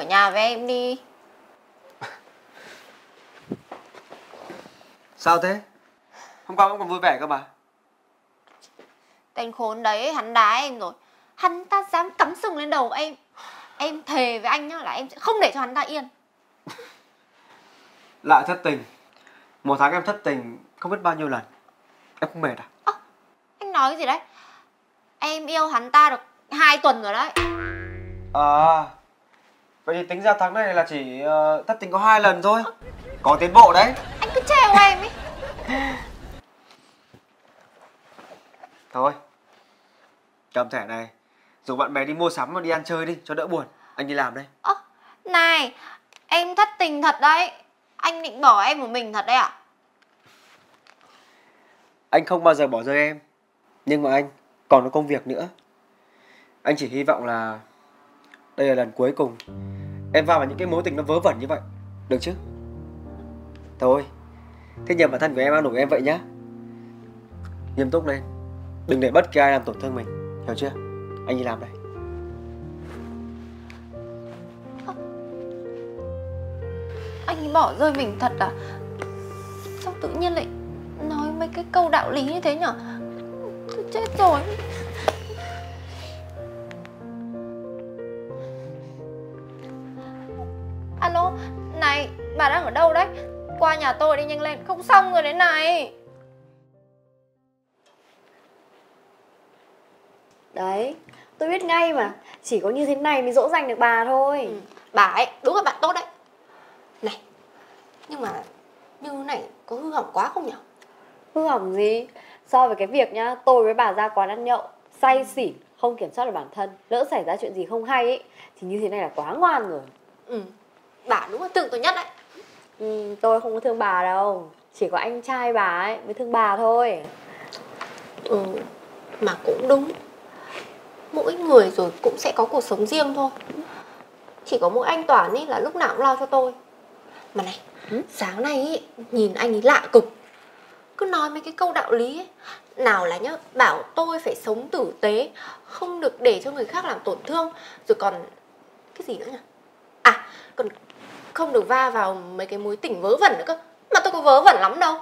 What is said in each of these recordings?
nhà với em đi. Sao thế? Hôm qua vẫn còn vui vẻ cơ mà. Tên khốn đấy hắn đá em rồi. Hắn ta dám cắm sừng lên đầu em. Em thề với anh nhá là em sẽ không để cho hắn ta yên. Lại thất tình. Một tháng em thất tình không biết bao nhiêu lần. Em không mệt à? Anh nói cái gì đấy? Em yêu hắn ta được 2 tuần rồi đấy. À, vậy thì tính ra tháng này là chỉ thất tình có 2 lần thôi. Có tiến bộ đấy. Anh cứ trêu em ấy. Thôi, cầm thẻ này, rủ bạn bè đi mua sắm và đi ăn chơi đi cho đỡ buồn. Anh đi làm đây. Này, em thất tình thật đấy. Anh định bỏ em một mình thật đấy ạ? Anh không bao giờ bỏ rơi em. Nhưng mà anh còn có công việc nữa. Anh chỉ hy vọng là đây là lần cuối cùng em vào những cái mối tình nó vớ vẩn như vậy. Được chứ? Thôi, thế nhờ bản thân của em an ủi em vậy nhá. Nghiêm túc lên. Đừng để bất kỳ ai làm tổn thương mình. Hiểu chưa? Anh đi làm đây. Anh ấy bỏ rơi mình thật à? Sao tự nhiên lại nói mấy cái câu đạo lý như thế nhở? Tôi chết rồi. Alo, này, bà đang ở đâu đấy? Qua nhà tôi đi nhanh lên, không xong rồi đấy này. Đấy, tôi biết ngay mà. Chỉ có như thế này mới dỗ dành được bà thôi. Bà ấy, đúng là bạn tốt đấy. Này, nhưng mà như này có hư hỏng quá không nhỉ? Hư hỏng gì? So với cái việc nhá, tôi với bà ra quán ăn nhậu, say xỉn, không kiểm soát được bản thân, lỡ xảy ra chuyện gì không hay ấy, thì như thế này là quá ngoan rồi. Bà đúng là thương tôi nhất đấy. Tôi không có thương bà đâu. Chỉ có anh trai bà ấy mới thương bà thôi. Mà cũng đúng. Mỗi người rồi cũng sẽ có cuộc sống riêng thôi. Chỉ có mỗi anh Toản ấy là lúc nào cũng lo cho tôi. Mà này, sáng nay ấy, nhìn anh ấy lạ cực. Cứ nói mấy cái câu đạo lý ấy. Nào là nhá, bảo tôi phải sống tử tế, không được để cho người khác làm tổn thương. Rồi còn cái gì nữa nhỉ? À, còn không được va vào mấy cái mối tình vớ vẩn nữa cơ. Mà tôi có vớ vẩn lắm đâu.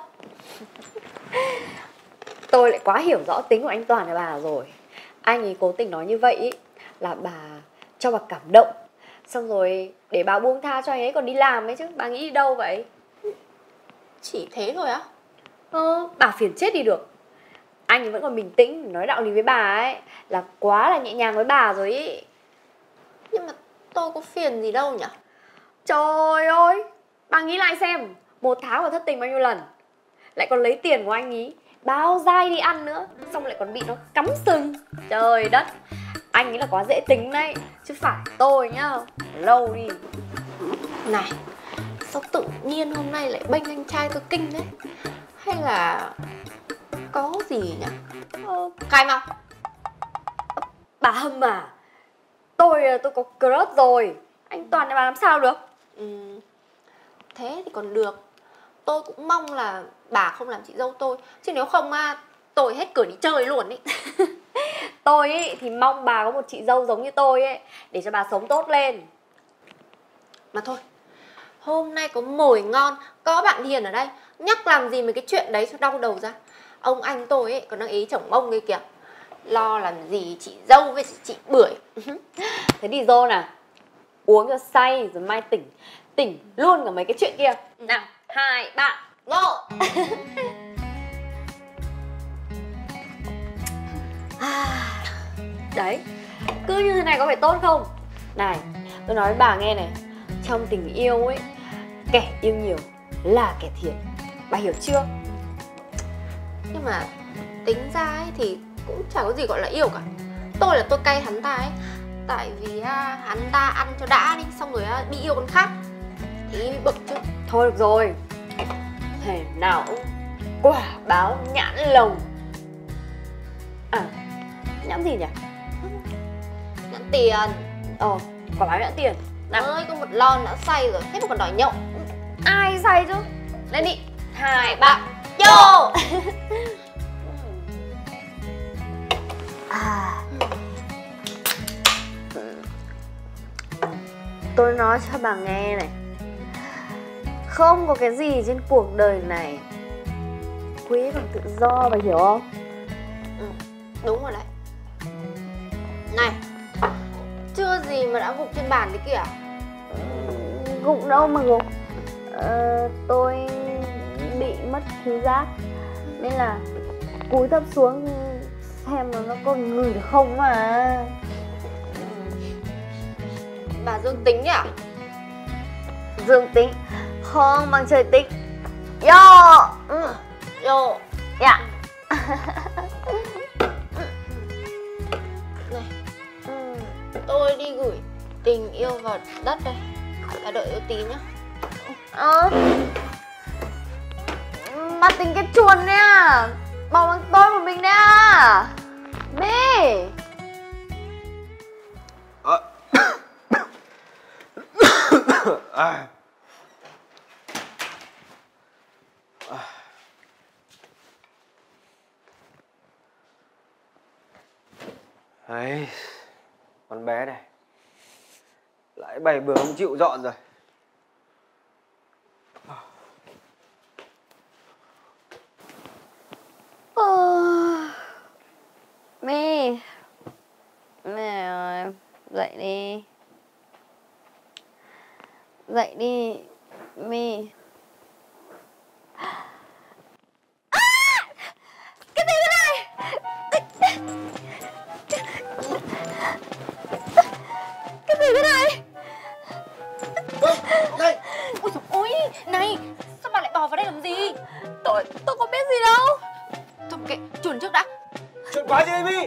Tôi lại quá hiểu rõ tính của anh Toàn và bà rồi. Anh ấy cố tình nói như vậy ý, là bà cho bà cảm động, xong rồi để bà buông tha cho anh ấy còn đi làm ấy chứ. Bà nghĩ đi đâu vậy? Chỉ thế thôi á? Bà phiền chết đi được. Anh ấy vẫn còn bình tĩnh nói đạo lý với bà ấy, là quá là nhẹ nhàng với bà rồi ý. Nhưng mà tôi có phiền gì đâu nhỉ? Trời ơi, bà nghĩ lại xem, một tháng mà thất tình bao nhiêu lần, lại còn lấy tiền của anh ý bao dai đi ăn nữa, xong lại còn bị nó cắm sừng. Trời đất, anh ấy là quá dễ tính đấy, chứ phải tôi nhá, lâu đi. Này, sao tự nhiên hôm nay lại bênh anh trai tôi kinh đấy? Hay là có gì nhỉ? Khai mau. Bà Hâm à, tôi có crush rồi. Anh Toàn nhà bà làm sao được? Thế thì còn được. Tôi cũng mong là bà không làm chị dâu tôi. Chứ nếu không tôi hết cửa đi chơi luôn ý. Tôi ý, thì mong bà có một chị dâu giống như tôi ấy, để cho bà sống tốt lên. Mà thôi, hôm nay có mồi ngon, có bạn Hiền ở đây, nhắc làm gì mấy cái chuyện đấy cho đau đầu ra. Ông anh tôi ấy còn đang ý chồng ông kia kìa. Lo làm gì chị dâu với chị Bưởi. Thế đi Dô nào, uống cho say rồi mai tỉnh. Tỉnh luôn cả mấy cái chuyện kia. Nào, 2, 3, Ngộ. Đấy, cứ như thế này có phải tốt không? Này, tôi nói với bà nghe này, trong tình yêu ấy, kẻ yêu nhiều là kẻ thiệt. Bà hiểu chưa? Nhưng mà tính ra ấy thì cũng chả có gì gọi là yêu cả. Tôi là tôi cay hắn ta ấy. Tại vì hắn ta ăn cho đã đi, xong rồi bị yêu con khác thì bị bực chứ. Thôi được rồi, thế nào cũng quả báo nhãn lồng. À, nhãn gì nhỉ? Nhãn tiền. Quả báo nhãn tiền. Nào, Ơi, có một lon đã say rồi, thế mà còn đòi nhậu. ai say chứ? Lên đi, 2, 3, Vô. Tôi nói cho bà nghe này, không có cái gì trên cuộc đời này quý bằng tự do, bà hiểu không? Đúng rồi đấy. Này, chưa gì mà đã gục trên bàn đấy kìa. Gục đâu mà gục. Tôi bị mất khứu giác nên là cúi thấp xuống xem nó có ngửi được không mà. Bà dương tính nhỉ? Dương tính không bằng trời tính. Yo. Yo. Dạ. Này, tôi đi gửi tình yêu vào đất đây. Bà đợi tôi tí nhá. Bà tính cái chuồn đấy à? Bỏ bằng tôi một mình đấy à? Mê. Đấy, con bé này lại bày bừa không chịu dọn rồi. My, mẹ ơi, dậy đi. Dậy đi, My. Cái gì thế này? Cái gì thế này? Đây. Ôi dồi ôi, này, sao bà lại bò vào đây làm gì? Tôi có biết gì đâu. Thôi kệ, chuồn trước đã. Chuyện quá gì My?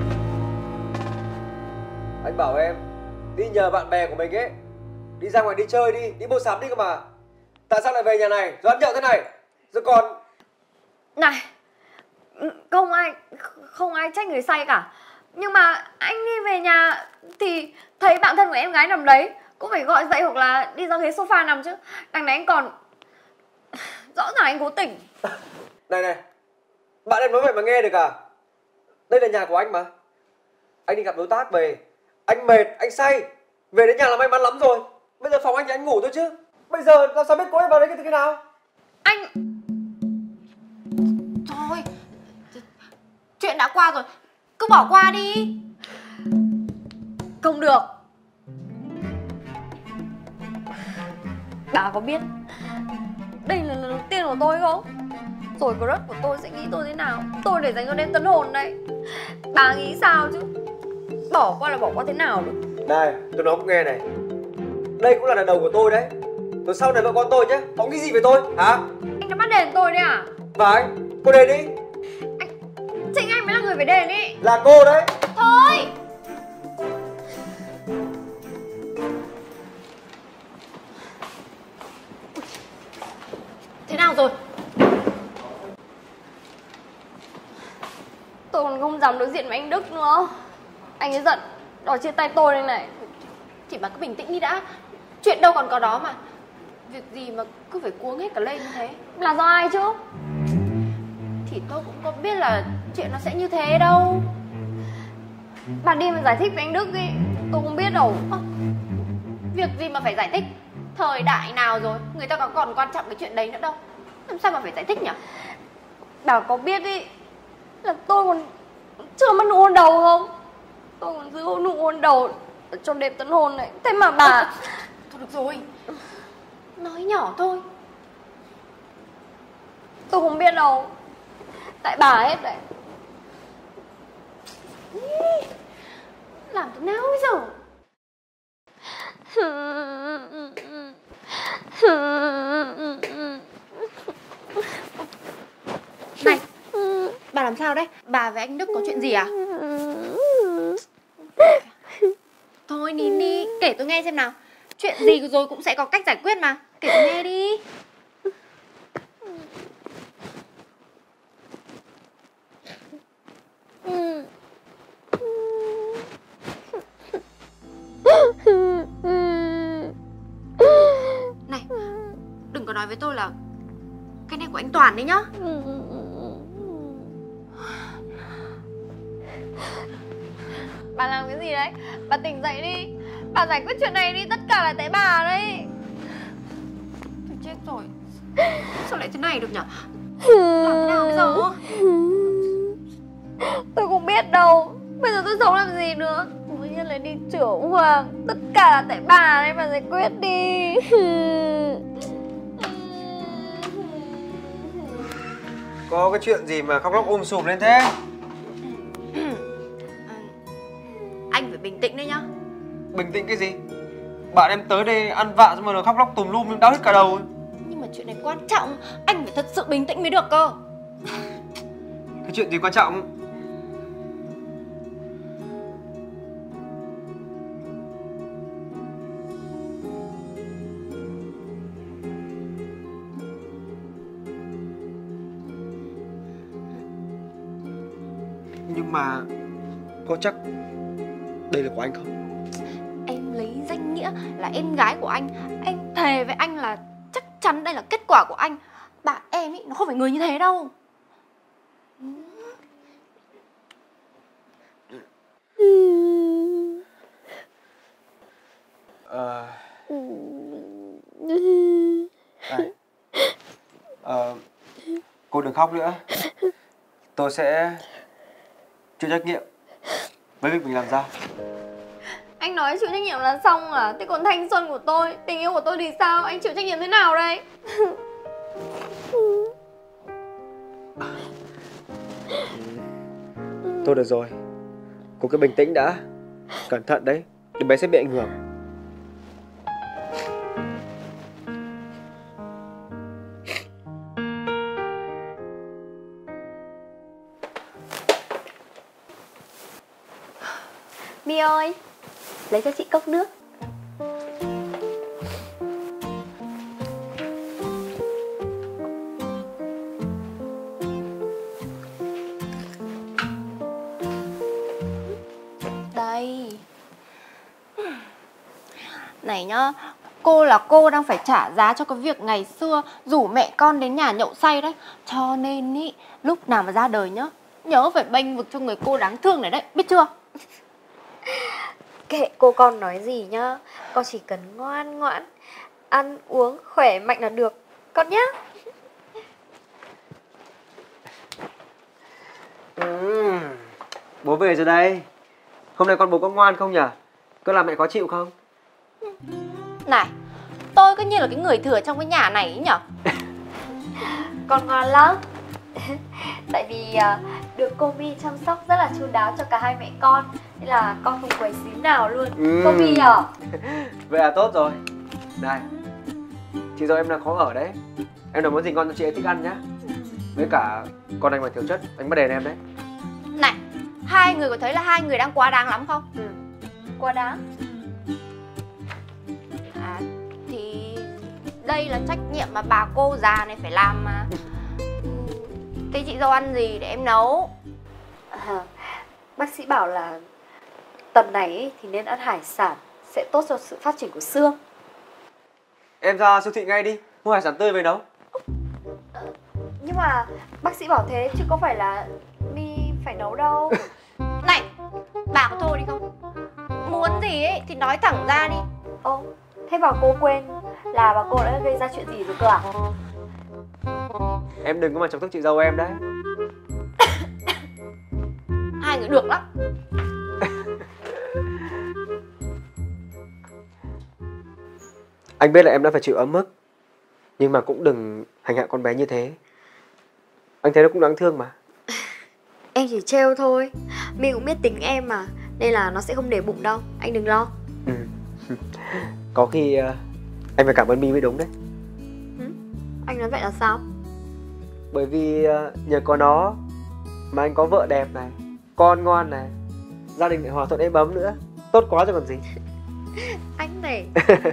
Anh bảo em đi nhờ bạn bè của mình ấy, đi ra ngoài đi chơi đi mua sắm đi cơ mà. Tại sao lại về nhà này rồi ăn nhậu thế này? Rồi còn Này, không ai trách người say cả. Nhưng mà anh đi về nhà thì thấy bạn thân của em gái nằm đấy, cũng phải gọi dậy hoặc là đi ra ghế sofa nằm chứ. Đằng này anh còn rõ ràng anh cố tình. Này, bạn em nói vậy mà nghe được à? Đây là nhà của anh mà. Anh đi gặp đối tác về, anh mệt, anh say, về đến nhà là may mắn lắm rồi. Bây giờ phòng anh thì anh ngủ thôi chứ. Bây giờ làm sao biết cô ấy vào đấy từ khi nào? Anh Thôi, chuyện đã qua rồi, cứ bỏ qua đi. không được. Bà có biết đây là lần đầu tiên của tôi không? Rồi crush của tôi sẽ nghĩ tôi thế nào? Tôi để dành cho đêm tân hôn đây. Bà nghĩ sao chứ? Bỏ qua là bỏ qua thế nào được? Này, tôi nói không nghe này. Đây cũng là lần đầu của tôi đấy. Rồi sau này vợ con tôi nhé, họ nghĩ gì về tôi hả? Anh đã bắt đền tôi đấy à? Và anh, cô đền đi. Chính anh mới là người phải đền ý. Là cô đấy. Thôi. Thế nào rồi? Tôi còn không dám đối diện với anh Đức nữa. Anh ấy giận, đòi chia tay tôi đây này. Chị bà cứ bình tĩnh đi đã. Chuyện đâu còn có đó mà. Việc gì mà cứ phải cuống hết cả lên như thế? Là do ai chứ? Thì tôi cũng có biết là chuyện nó sẽ như thế đâu. Bà đi mà giải thích với anh Đức đi. Tôi không biết đâu. Việc gì mà phải giải thích? Thời đại nào rồi, người ta có còn quan trọng cái chuyện đấy nữa đâu. Làm sao mà phải giải thích nhỉ? Bà có biết đi là tôi còn chưa mất nụ hôn đầu không? Tôi còn giữ nụ hôn đầu cho đêm tân hôn này. Thế mà bà... Thôi được rồi, nói nhỏ thôi. Tôi không biết đâu. Tại bà hết đấy. Làm thế nào bây giờ? Này, bà làm sao đấy? Bà với anh Đức có chuyện gì à? Thôi nín đi, kể tôi nghe xem nào. Chuyện gì rồi cũng sẽ có cách giải quyết mà. Kể tôi nghe đi. Này, đừng có nói với tôi là cái này của anh Toàn đấy nhá. Bà làm cái gì đấy? Bà tỉnh dậy đi. Bà giải quyết chuyện này đi, tất cả là tại bà đấy. Thôi chết rồi. Sao lại thế này được nhở? Làm thế nào bây giờ? Tôi không biết đâu. Bây giờ tôi sống làm gì nữa? Mới nhất là đi chữa Hoàng. Tất cả là tại bà đấy, bà giải quyết đi. Có cái chuyện gì mà khóc lóc sùm lên thế? Anh phải bình tĩnh đấy nhá. Bình tĩnh cái gì? Bạn em tới đây ăn vạ xong rồi khóc lóc tùm lum đau hết cả đầu. Nhưng mà chuyện này quan trọng, anh phải thật sự bình tĩnh mới được cơ. Cái chuyện gì quan trọng? Nhưng mà có chắc đây là của anh không? Em lấy danh nghĩa là em gái của anh. Em thề với anh là chắc chắn đây là kết quả của anh. Bạn em ý, nó không phải người như thế đâu. Cô đừng khóc nữa. Tôi sẽ chịu trách nhiệm với việc mình làm ra. Anh nói chịu trách nhiệm là xong à? Thế còn thanh xuân của tôi, tình yêu của tôi thì sao? Anh chịu trách nhiệm thế nào đây? Thôi được rồi, cô cứ bình tĩnh đã. Cẩn thận đấy, đứa bé sẽ bị ảnh hưởng. My ơi, lấy cho chị cốc nước. Đây. Này nhá, cô là cô đang phải trả giá cho cái việc ngày xưa rủ mẹ con đến nhà nhậu say đấy. Cho nên ý, lúc nào mà ra đời nhá, nhớ phải bênh vực cho người cô đáng thương này đấy, biết chưa? Kệ cô con nói gì nhá, con chỉ cần ngoan ngoãn, ăn uống khỏe mạnh là được con nhá. Bố về rồi đây. Hôm nay con bố có ngoan không nhỉ? Có làm mẹ khó chịu không? Này, tôi cứ như là cái người thừa trong cái nhà này ấy nhở? Con ngoan lắm. Tại vì được cô My chăm sóc rất là chu đáo cho cả hai mẹ con, nên là con không quấy xíu nào luôn. Cô My à? Vậy là tốt rồi. Này, chị dâu em đang khó ở đấy. Em nấu món gì ngon cho chị ấy thích ăn nhá. Với cả con anh mà thiếu chất, anh bắt đền em đấy. Này, hai người có thấy là hai người đang quá đáng lắm không? Quá đáng. À, thì đây là trách nhiệm mà bà cô già này phải làm mà. Thế chị dâu ăn gì để em nấu? Bác sĩ bảo là tầm này ý, thì nên ăn hải sản, sẽ tốt cho sự phát triển của xương. Em ra siêu thị ngay đi, mua hải sản tươi về nấu. Nhưng mà bác sĩ bảo thế chứ có phải là My phải nấu đâu. Này, bà có thôi đi không? Muốn gì ấy thì nói thẳng ra đi. Ô, thế bảo cô quên là bà cô đã gây ra chuyện gì rồi cơ à? Em đừng có mà chọc tức chị dâu em đấy. Hai người được lắm. Anh biết là em đã phải chịu ấm ức, nhưng mà cũng đừng hành hạ con bé như thế. Anh thấy nó cũng đáng thương mà. Em chỉ trêu thôi, My cũng biết tính em mà, nên là nó sẽ không để bụng đâu, anh đừng lo. Có khi anh phải cảm ơn My mới đúng đấy. Anh nói vậy là sao? Bởi vì nhờ có nó mà anh có vợ đẹp này, con ngoan này, gia đình lại hòa thuận êm ấm nữa. Tốt quá rồi còn gì. Anh này.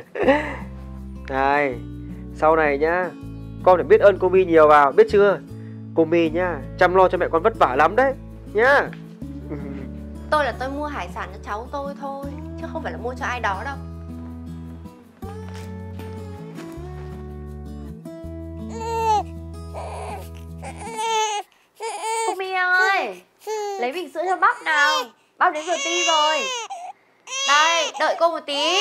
Này, sau này nhá, con phải biết ơn cô My nhiều vào, biết chưa? Cô My nhá, chăm lo cho mẹ con vất vả lắm đấy nhá. Tôi là tôi mua hải sản cho cháu tôi thôi, chứ không phải là mua cho ai đó đâu. Cô My ơi, lấy bình sữa cho bắp nào. Bắp đến giờ ti rồi. Đây, đợi cô một tí.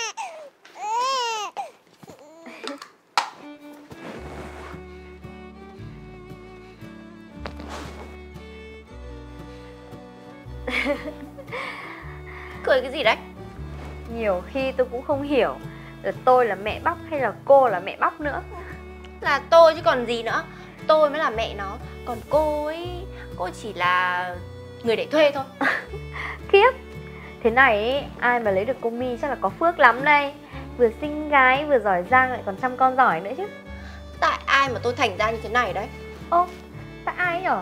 Cười cái gì đấy? Nhiều khi tôi cũng không hiểu là tôi là mẹ Bắp hay là cô là mẹ Bắp nữa. Là tôi chứ còn gì nữa. Tôi mới là mẹ nó. Còn cô ấy, cô chỉ là người để thuê thôi. Khiếp. Thế này ấy, ai mà lấy được cô My chắc là có phước lắm đây. Vừa xinh gái, vừa giỏi giang, lại còn chăm con giỏi nữa chứ. Tại ai mà tôi thành ra như thế này đấy? Ô, tại ai nhở?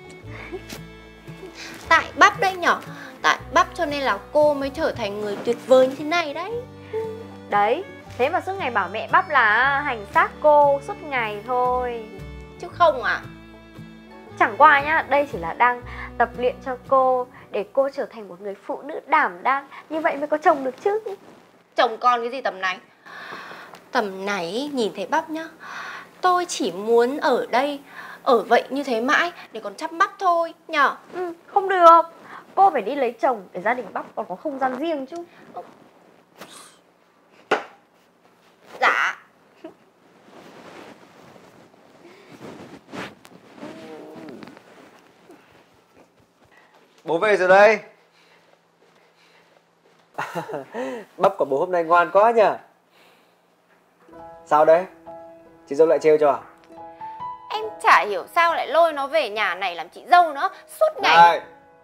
Tại Bắp đấy nhở. Tại Bắp cho nên là cô mới trở thành người tuyệt vời như thế này đấy. Đấy, thế mà suốt ngày bảo mẹ Bắp là hành xác cô suốt ngày thôi. Chứ không à? Chẳng qua nhá, đây chỉ là đang tập luyện cho cô để cô trở thành một người phụ nữ đảm đang. Như vậy mới có chồng được chứ. Chồng con cái gì tầm này? Tầm này ý, nhìn thấy Bắp nhá, tôi chỉ muốn ở đây, ở vậy như thế mãi để còn chăm Bắp thôi nhở. Không được. Cô phải đi lấy chồng để gia đình Bắp còn có không gian riêng chứ. Dạ. Bố về rồi đây. Bắp của bố hôm nay ngoan quá nhỉ. Sao đấy? Chị dâu lại trêu cho à? Em chả hiểu sao lại lôi nó về nhà này làm chị dâu nữa. Suốt ngày. Này,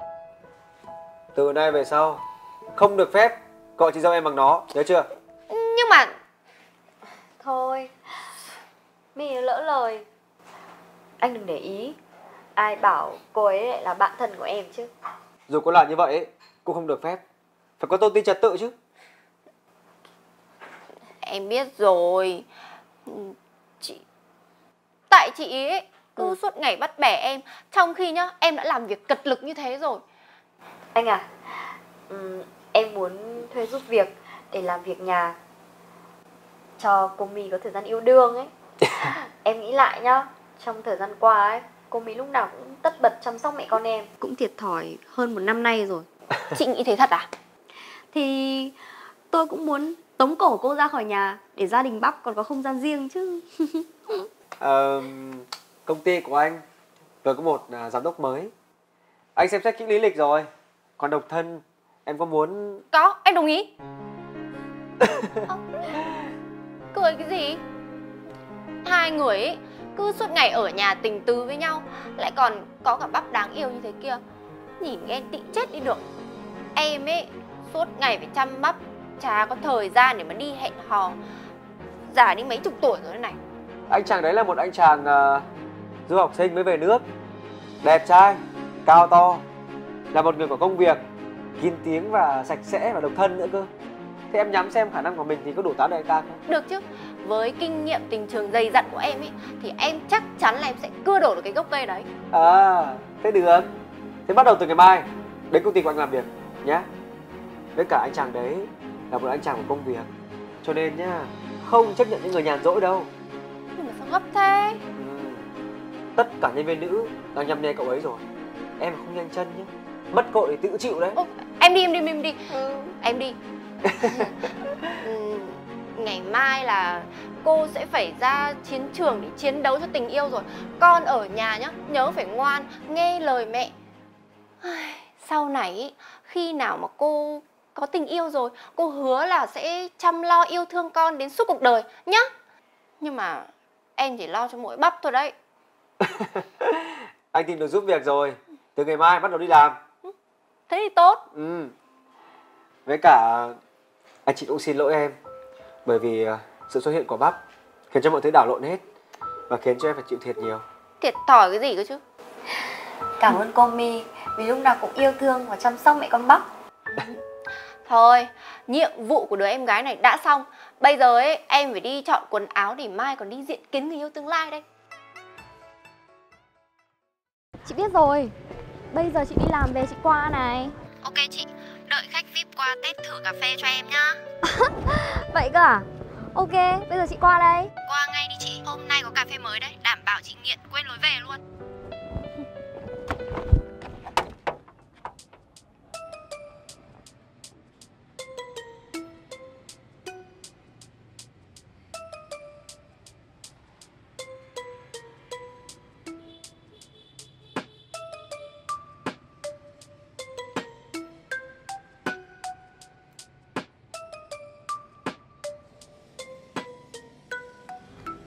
từ nay về sau không được phép gọi chị dâu em bằng nó, nhớ chưa? Nhưng mà Thôi, My lỡ lời. Anh đừng để ý. Ai bảo cô ấy lại là bạn thân của em chứ. Dù có là như vậy ấy, cũng không được phép. Phải có tôn ti trật tự chứ. em biết rồi. Tại chị ấy cứ suốt ngày bắt bẻ em, trong khi nhá em đã làm việc cật lực như thế rồi. Anh à, em muốn thuê giúp việc để làm việc nhà cho cô My có thời gian yêu đương ấy. Em nghĩ lại nhá, trong thời gian qua ấy, cô My lúc nào cũng tất bật chăm sóc mẹ con em. Cũng thiệt thòi hơn 1 năm nay rồi. Chị nghĩ thế thật à? Thì tôi cũng muốn tống cổ cô ra khỏi nhà để gia đình Bắp còn có không gian riêng chứ. Công ty của anh vừa có một giám đốc mới. Anh xem xét kỹ lý lịch rồi. Còn độc thân, em có muốn... Có, em đồng ý. Cười cái gì? Hai người ấy cứ suốt ngày ở nhà tình tứ với nhau, lại còn có cả Bắp đáng yêu như thế kia. Nhìn ghen tị chết đi được. Em ấy suốt ngày phải chăm Bắp, chả có thời gian để mà đi hẹn hò. Già đi mấy chục tuổi rồi này. Anh chàng đấy là một anh chàng du học sinh mới về nước. Đẹp trai, cao to, là một người có công việc, kín tiếng và sạch sẽ và độc thân nữa cơ. Thế em nhắm xem khả năng của mình thì có đủ tán đại ca không? Được chứ. Với kinh nghiệm tình trường dày dặn của em ấy thì em chắc chắn là em sẽ cưa đổ được cái gốc cây đấy. À, thế được. Thế bắt đầu từ ngày mai đến công ty của anh làm việc nhé. Với cả anh chàng đấy là một anh chàng của công việc, cho nên nhá, không chấp nhận những người nhàn rỗi đâu. Nhưng mà sao gấp thế? Tất cả nhân viên nữ đang nhăm nhe cậu ấy rồi. Em không nhanh chân nhé, mất cội thì tự chịu đấy. Em đi. Em đi. Ngày mai là cô sẽ phải ra chiến trường để chiến đấu cho tình yêu rồi. Con ở nhà nhá, nhớ phải ngoan, nghe lời mẹ. Sau này ý, khi nào mà cô có tình yêu rồi, cô hứa là sẽ chăm lo yêu thương con đến suốt cuộc đời nhá. Nhưng mà em chỉ lo cho mỗi Bắp thôi đấy. Anh tìm được giúp việc rồi, từ ngày mai bắt đầu đi làm. Thế thì tốt. Với cả anh chị cũng xin lỗi em, bởi vì sự xuất hiện của Bắp khiến cho mọi thứ đảo lộn hết và khiến cho em phải chịu thiệt nhiều. Thiệt thòi cái gì cơ chứ. Cảm ơn cô My vì lúc nào cũng yêu thương và chăm sóc mẹ con Bắp. Thôi, nhiệm vụ của đứa em gái này đã xong. Bây giờ ấy, em phải đi chọn quần áo để mai còn đi diện kiến người yêu tương lai đây. Chị biết rồi. Bây giờ chị đi làm về chị qua này. Ok chị, đợi khách VIP qua test thử cà phê cho em nhá. Vậy cơ à? Ok, bây giờ chị qua đây. Qua ngay đi chị, hôm nay có cà phê mới đấy, đảm bảo chị nghiện quên lối về luôn.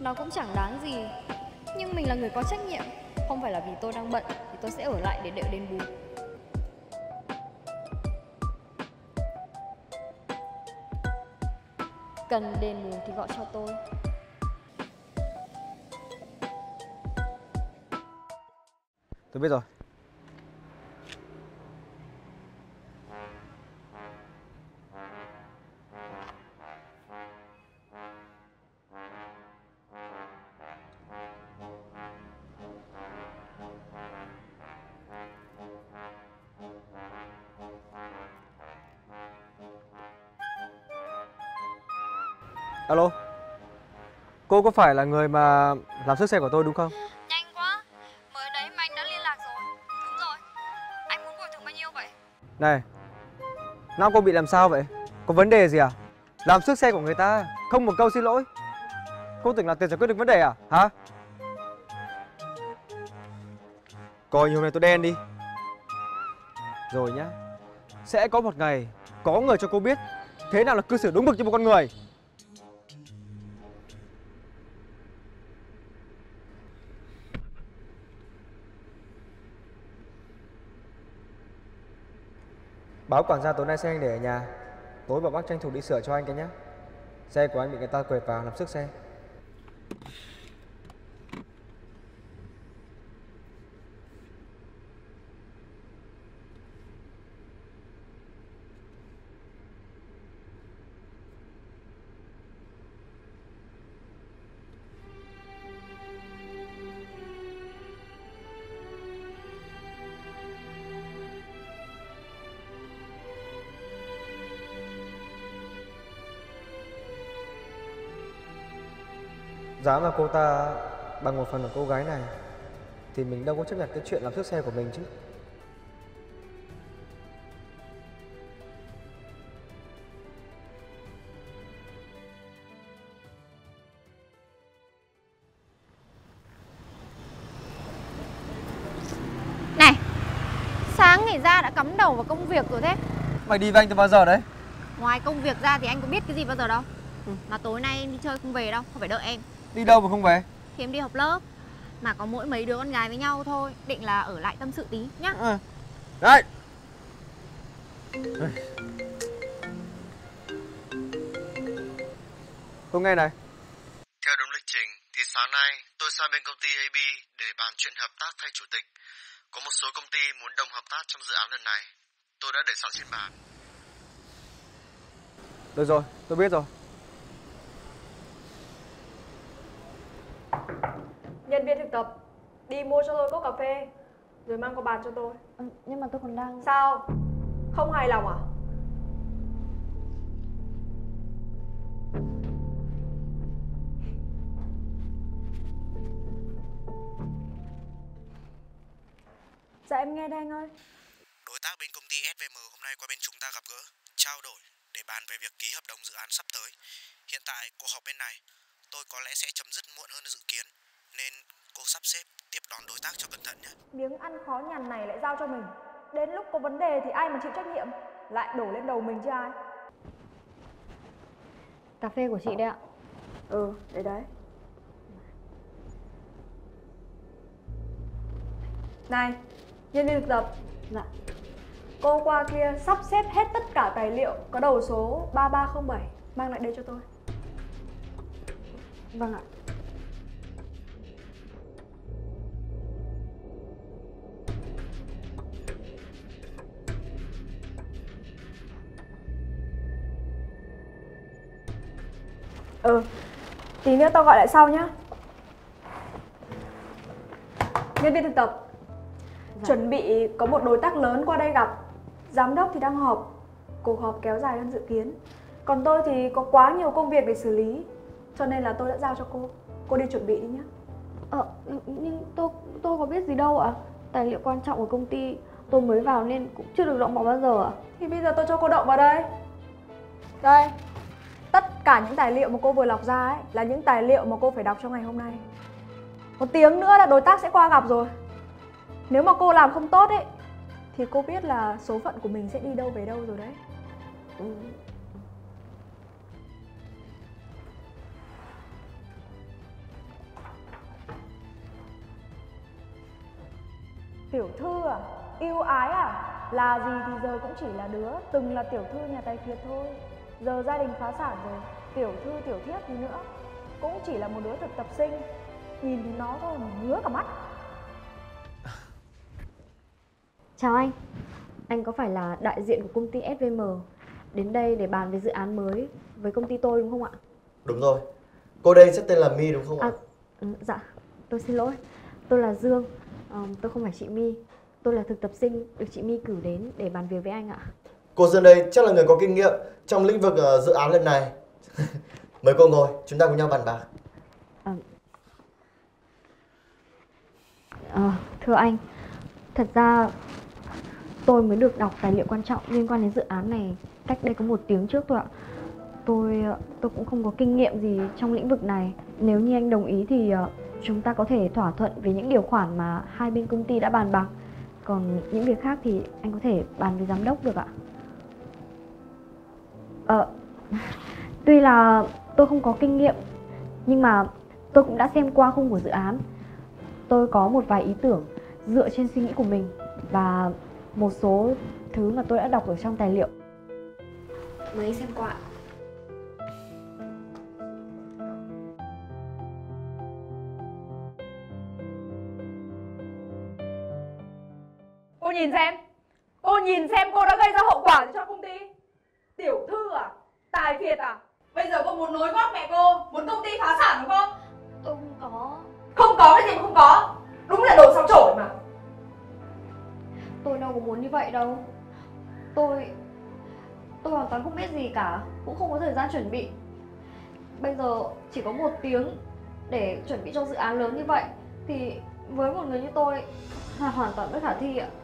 Nó cũng chẳng đáng gì. Nhưng mình là người có trách nhiệm. Không phải là vì tôi đang bận thì tôi sẽ ở lại để đợi đền bù. Cần đền bù thì gọi cho tôi. Tôi biết rồi. Alo, cô có phải là người mà làm chiếc xe của tôi đúng không? Nhanh quá, mới đấy mà anh đã liên lạc rồi. Đúng rồi, anh muốn bồi thường bao nhiêu vậy? Này, nào cô bị làm sao vậy? Có vấn đề gì à? Làm chiếc xe của người ta, không một câu xin lỗi. Cô tưởng là tiền giải quyết được vấn đề à? Hả? Coi như hôm nay tôi đen đi. Rồi nhá, sẽ có một ngày có người cho cô biết thế nào là cư xử đúng mực như một con người. Báo quản gia tối nay xe anh để ở nhà. Tối bảo bác tranh thủ đi sửa cho anh cái nhé. Xe của anh bị người ta quệt vào làm xước xe. Giá mà cô ta bằng một phần của cô gái này thì mình đâu có chấp nhận cái chuyện làm xước xe của mình chứ. Này, sáng ngày ra đã cắm đầu vào công việc rồi thế. Mày đi với anh từ bao giờ đấy? Ngoài công việc ra thì anh có biết cái gì bao giờ đâu. Mà tối nay em đi chơi không về đâu, không phải đợi em. Đi đâu mà không về? Thì em đi học lớp. Mà có mỗi mấy đứa con gái với nhau thôi. Định là ở lại tâm sự tí nhá. Đấy. Tôi nghe này. Theo đúng lịch trình thì sáng nay tôi sang bên công ty AB để bàn chuyện hợp tác thay chủ tịch. Có một số công ty muốn đồng hợp tác trong dự án lần này. Tôi đã để sẵn trên bàn. Được rồi, tôi biết rồi. Nhân viên thực tập, đi mua cho tôi cốc cà phê rồi mang qua bàn cho tôi. Nhưng mà tôi còn đang... Sao? Không hài lòng à? Dạ em nghe đây anh ơi. Đối tác bên công ty SVM hôm nay qua bên chúng ta gặp gỡ, trao đổi để bàn về việc ký hợp đồng dự án sắp tới. Hiện tại cuộc họp bên này tôi có lẽ sẽ chấm dứt muộn hơn dự kiến, nên cô sắp xếp tiếp đón đối tác cho cẩn thận nhé. Miếng ăn khó nhằn này lại giao cho mình. Đến lúc có vấn đề thì ai mà chịu trách nhiệm? Lại đổ lên đầu mình chứ ai. Cà phê của chị đây ạ. Để đấy. Này, nhân viên thực tập. Dạ. Cô qua kia sắp xếp hết tất cả tài liệu có đầu số 3307 mang lại đây cho tôi. Vâng ạ. Tí nữa tao gọi lại sau nhá. Nhân viên thực tập. Chuẩn bị có một đối tác lớn qua đây gặp. Giám đốc thì đang họp. Cuộc họp kéo dài hơn dự kiến. Còn tôi thì có quá nhiều công việc để xử lý, cho nên là tôi đã giao cho cô. Cô đi chuẩn bị đi nhé. Nhưng tôi có biết gì đâu ạ. Tài liệu quan trọng của công ty tôi mới vào nên cũng chưa được động vào bao giờ ạ. Thì bây giờ tôi cho cô động vào đây. Đây. Tất cả những tài liệu mà cô vừa lọc ra ấy là những tài liệu mà cô phải đọc trong ngày hôm nay. 1 tiếng nữa là đối tác sẽ qua gặp rồi. Nếu mà cô làm không tốt ấy thì cô biết là số phận của mình sẽ đi đâu về đâu rồi đấy. Tiểu thư à? Yêu ái à? Là gì thì giờ cũng chỉ là đứa từng là tiểu thư nhà tài phiệt thôi. Giờ gia đình phá sản rồi, tiểu thư tiểu thiếp gì nữa, cũng chỉ là một đứa thực tập sinh. Nhìn thấy nó thôi mà ngứa cả mắt. Chào anh có phải là đại diện của công ty SVM đến đây để bàn về dự án mới với công ty tôi đúng không ạ? Đúng rồi. Cô đây chắc tên là My đúng không ạ? Dạ, tôi xin lỗi. Tôi là Dương, tôi không phải chị My. Tôi là thực tập sinh được chị My cử đến để bàn việc với anh ạ. Cô Dương đây chắc là người có kinh nghiệm trong lĩnh vực dự án lần này. Mời cô ngồi, chúng ta cùng nhau bàn bạc. Thưa anh, thật ra tôi mới được đọc tài liệu quan trọng liên quan đến dự án này cách đây có 1 tiếng trước thôi ạ. Tôi cũng không có kinh nghiệm gì trong lĩnh vực này. Nếu như anh đồng ý thì chúng ta có thể thỏa thuận về những điều khoản mà hai bên công ty đã bàn bạc. Còn những việc khác thì anh có thể bàn với giám đốc được ạ. Tuy là tôi không có kinh nghiệm, nhưng mà tôi cũng đã xem qua khung của dự án. Tôi có một vài ý tưởng dựa trên suy nghĩ của mình và một số thứ mà tôi đã đọc ở trong tài liệu. Mời anh xem qua. Cô nhìn xem cô đã gây ra hậu quả gì cho công ty. Tiểu thư à? Tài phiệt à? Bây giờ cô muốn nối gót mẹ cô, muốn công ty phá sản đúng không? Tôi không có. Không có cái gì mà không có. Đúng là đồ sao chổi mà. Tôi đâu có muốn như vậy đâu. Tôi hoàn toàn không biết gì cả, cũng không có thời gian chuẩn bị. Bây giờ chỉ có 1 tiếng để chuẩn bị cho dự án lớn như vậy thì với một người như tôi là hoàn toàn bất khả thi ạ.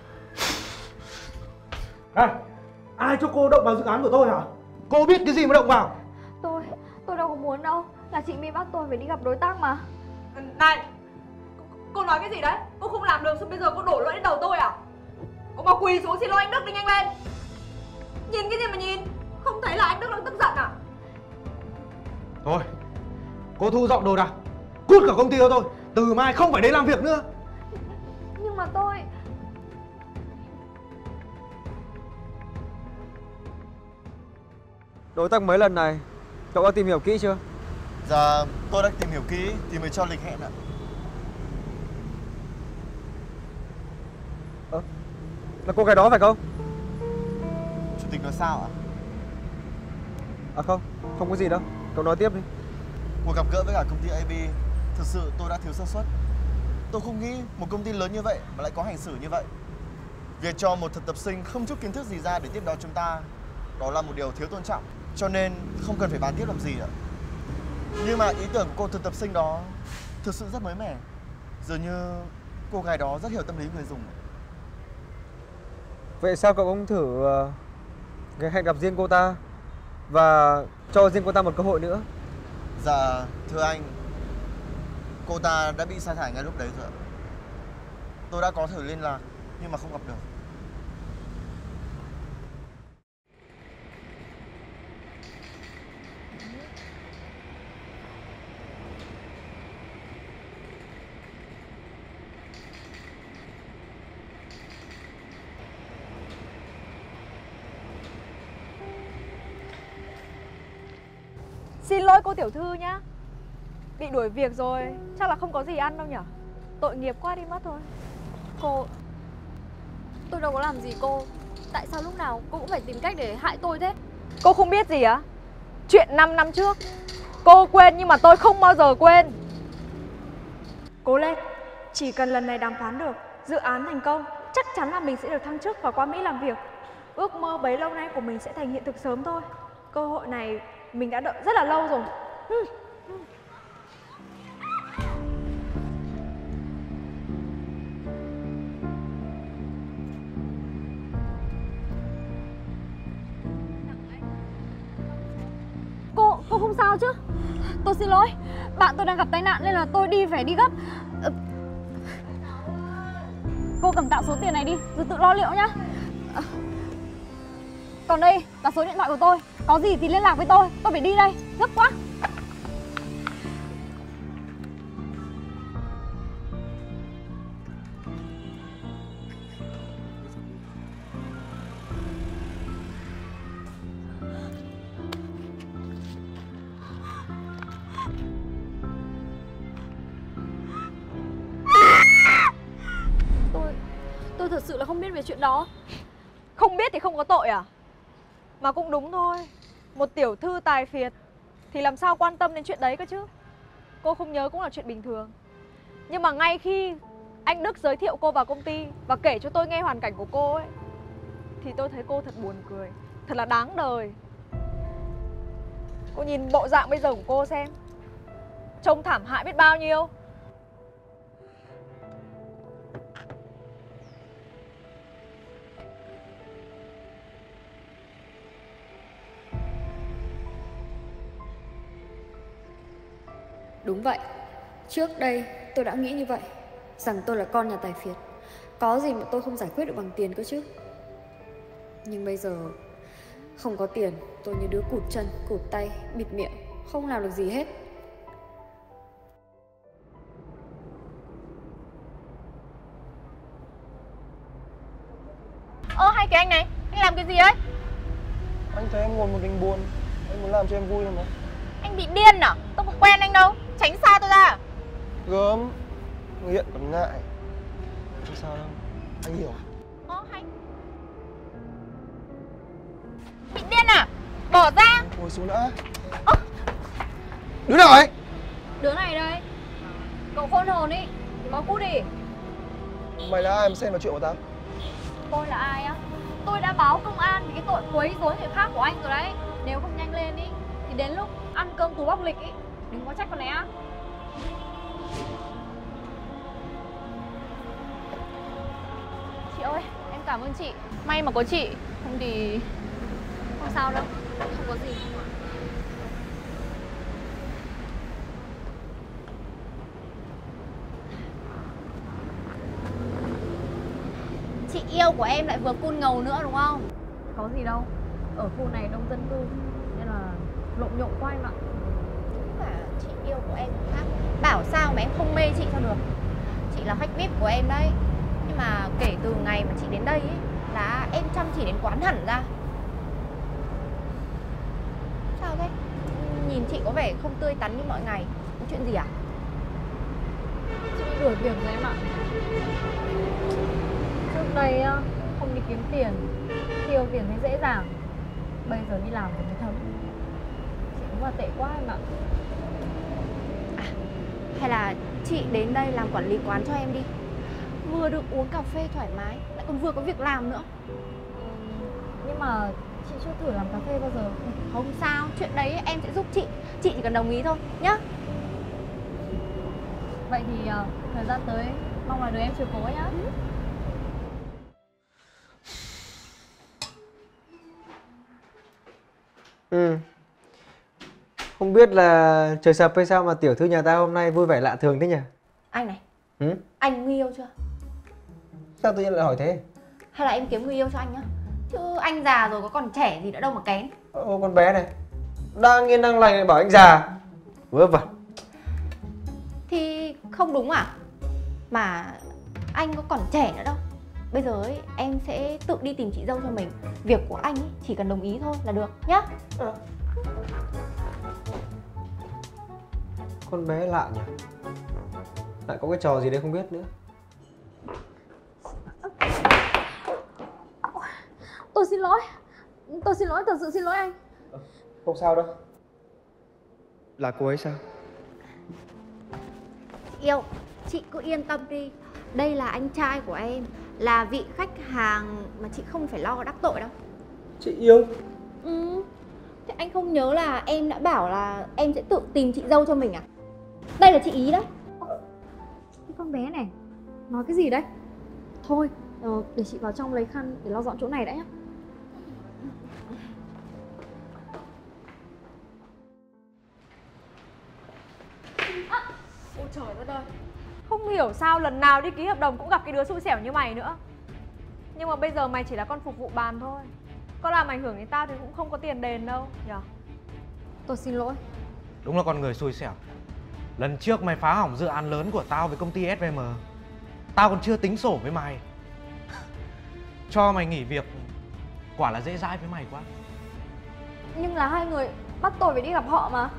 Ai cho cô động vào dự án của tôi hả? Cô biết cái gì mà động vào? Tôi đâu có muốn đâu. Là chị My bắt tôi phải đi gặp đối tác mà. Này, cô nói cái gì đấy? Cô không làm được sao bây giờ cô đổ lỗi lên đầu tôi à? Cô mau quỳ xuống xin lỗi anh Đức đi nhanh lên. Nhìn cái gì mà nhìn? Không thấy là anh Đức đang tức giận à? Thôi, cô thu dọn đồ đạc, cút cả công ty cho tôi. Từ mai không phải đến làm việc nữa. Nhưng mà tôi... Đối tác mới lần này, cậu đã tìm hiểu kỹ chưa? Dạ, tôi đã tìm hiểu kỹ thì mới cho lịch hẹn ạ. Là cô gái đó phải không? Chủ tịch nói sao ạ? À không, không có gì đâu. Cậu nói tiếp đi. Cuộc gặp gỡ với cả công ty AB, thực sự tôi đã thiếu sơ suất. Tôi không nghĩ một công ty lớn như vậy mà lại có hành xử như vậy. Việc cho một thực tập sinh không chút kiến thức gì ra để tiếp đón chúng ta, đó là một điều thiếu tôn trọng. Cho nên không cần phải bàn tiếp làm gì ạ. Nhưng mà ý tưởng của cô thực tập sinh đó thực sự rất mới mẻ. Dường như cô gái đó rất hiểu tâm lý người dùng. Vậy sao cậu không thử hẹn gặp riêng cô ta và cho riêng cô ta một cơ hội nữa? Dạ, thưa anh, cô ta đã bị sa thải ngay lúc đấy rồi ạ. Tôi đã có thử liên lạc nhưng mà không gặp được. Xin lỗi cô tiểu thư nhá. Bị đuổi việc rồi, chắc là không có gì ăn đâu nhở. Tội nghiệp quá đi mất thôi. Tôi đâu có làm gì cô. Tại sao lúc nào cô cũng phải tìm cách để hại tôi thế? Cô không biết gì á? Chuyện 5 năm trước cô quên nhưng mà tôi không bao giờ quên. Cố lên. Chỉ cần lần này đàm phán được, dự án thành công, chắc chắn là mình sẽ được thăng chức và qua Mỹ làm việc. Ước mơ bấy lâu nay của mình sẽ thành hiện thực sớm thôi. Cơ hội này mình đã đợi rất là lâu rồi. Cô không sao chứ? Tôi xin lỗi, bạn tôi đang gặp tai nạn nên là tôi phải đi gấp. Cô cầm tạm số tiền này đi rồi tự lo liệu nhá. Còn đây là số điện thoại của tôi, có gì thì liên lạc với tôi phải đi đây, gấp quá. tôi thật sự là không biết về chuyện đó. Không biết thì không có tội à? Mà cũng đúng thôi, một tiểu thư tài phiệt thì làm sao quan tâm đến chuyện đấy cơ chứ. Cô không nhớ cũng là chuyện bình thường. Nhưng mà ngay khi anh Đức giới thiệu cô vào công ty và kể cho tôi nghe hoàn cảnh của cô ấy, thì tôi thấy cô thật buồn cười, thật là đáng đời. Cô nhìn bộ dạng bây giờ của cô xem, trông thảm hại biết bao nhiêu. Đúng vậy, trước đây tôi đã nghĩ như vậy, rằng tôi là con nhà tài phiệt, có gì mà tôi không giải quyết được bằng tiền cơ chứ. Nhưng bây giờ không có tiền, tôi như đứa cụt chân, cụt tay, bịt miệng, không làm được gì hết. Hai cái anh này, anh làm cái gì ấy? Anh thấy em ngồi một mình buồn, anh muốn làm cho em vui thôi mà. Anh bị điên à? Tôi không quen anh đâu, tránh xa tôi ra. Gớm, nghiện còn ngại. Không sao đâu, anh hiểu. Hay bị điên à? Bỏ ra. Ngồi xuống đã. Đứa nào ấy? Đứa này đây. Cậu khôn hồn ý, mau cút đi. Mày là ai mà xen vào chuyện của tao? Tôi là ai á? Tôi đã báo công an vì cái tội quấy rối người khác của anh rồi đấy. Nếu không nhanh lên ý thì đến lúc ăn cơm tù bóc lịch ý, đừng có trách con này á. Chị ơi, em cảm ơn chị. May mà có chị, không thì... Không sao đâu, không có gì. Chị yêu của em lại vừa cool ngầu nữa đúng không? Có gì đâu, ở khu này đông dân cư nên là lộn nhộn quá anh ạ. Đúng là chị yêu của em cũng khác. Bảo sao mà em không mê chị cho được. Chị là khách VIP của em đấy. Nhưng mà kể từ ngày mà chị đến đây ấy, là em chăm chỉ đến quán hẳn ra. Sao thế? Nhìn chị có vẻ không tươi tắn như mọi ngày. Có chuyện gì à? Chị bị đuổi việc rồi em ạ. Trước đây không đi kiếm tiền, tiêu tiền thấy dễ dàng. Bây giờ đi làm thì mới thấm. Chị đúng là tệ quá em ạ. Hay là chị đến đây làm quản lý quán cho em đi. Vừa được uống cà phê thoải mái, lại còn vừa có việc làm nữa. Nhưng mà chị chưa thử làm cà phê bao giờ. Không sao, chuyện đấy em sẽ giúp chị. Chị chỉ cần đồng ý thôi, nhá. Vậy thì thời gian tới mong là đứa em chiều cố nhá. Không biết là trời sập hay sao mà tiểu thư nhà ta hôm nay vui vẻ lạ thường thế nhỉ? Anh này, anh người yêu chưa? Sao tự nhiên lại hỏi thế? Hay là em kiếm người yêu cho anh nhá. Chứ anh già rồi có còn trẻ gì nữa đâu mà kén. Ô con bé này, đang yên đang lành lại bảo anh già. Vớ vẩn. Thì không đúng à? Mà anh có còn trẻ nữa đâu. Bây giờ ấy, em sẽ tự đi tìm chị dâu cho mình. Việc của anh ấy, chỉ cần đồng ý thôi là được nhá. Con bé lạ nhỉ? Lại có cái trò gì đấy không biết nữa. Tôi xin lỗi. Tôi xin lỗi, thật sự xin lỗi anh. Không sao đâu. Là cô ấy sao? Chị yêu, chị cứ yên tâm đi. Đây là anh trai của em, là vị khách hàng mà chị không phải lo đắc tội đâu. Chị yêu? Thế anh không nhớ là em đã bảo là em sẽ tự tìm chị dâu cho mình à? Đây là chị ý đấy. Cái con bé này nói cái gì đấy? Thôi, để chị vào trong lấy khăn để lau dọn chỗ này đã nhá. Ôi trời đất ơi, không hiểu sao lần nào đi ký hợp đồng cũng gặp cái đứa xui xẻo như mày nữa. Nhưng mà bây giờ mày chỉ là con phục vụ bàn thôi, có làm ảnh hưởng đến tao thì cũng không có tiền đền đâu nhở. Tôi xin lỗi. Đúng là con người xui xẻo. Lần trước mày phá hỏng dự án lớn của tao với công ty SVM, tao còn chưa tính sổ với mày. Cho mày nghỉ việc quả là dễ dãi với mày quá. Nhưng là hai người bắt tôi phải đi gặp họ mà.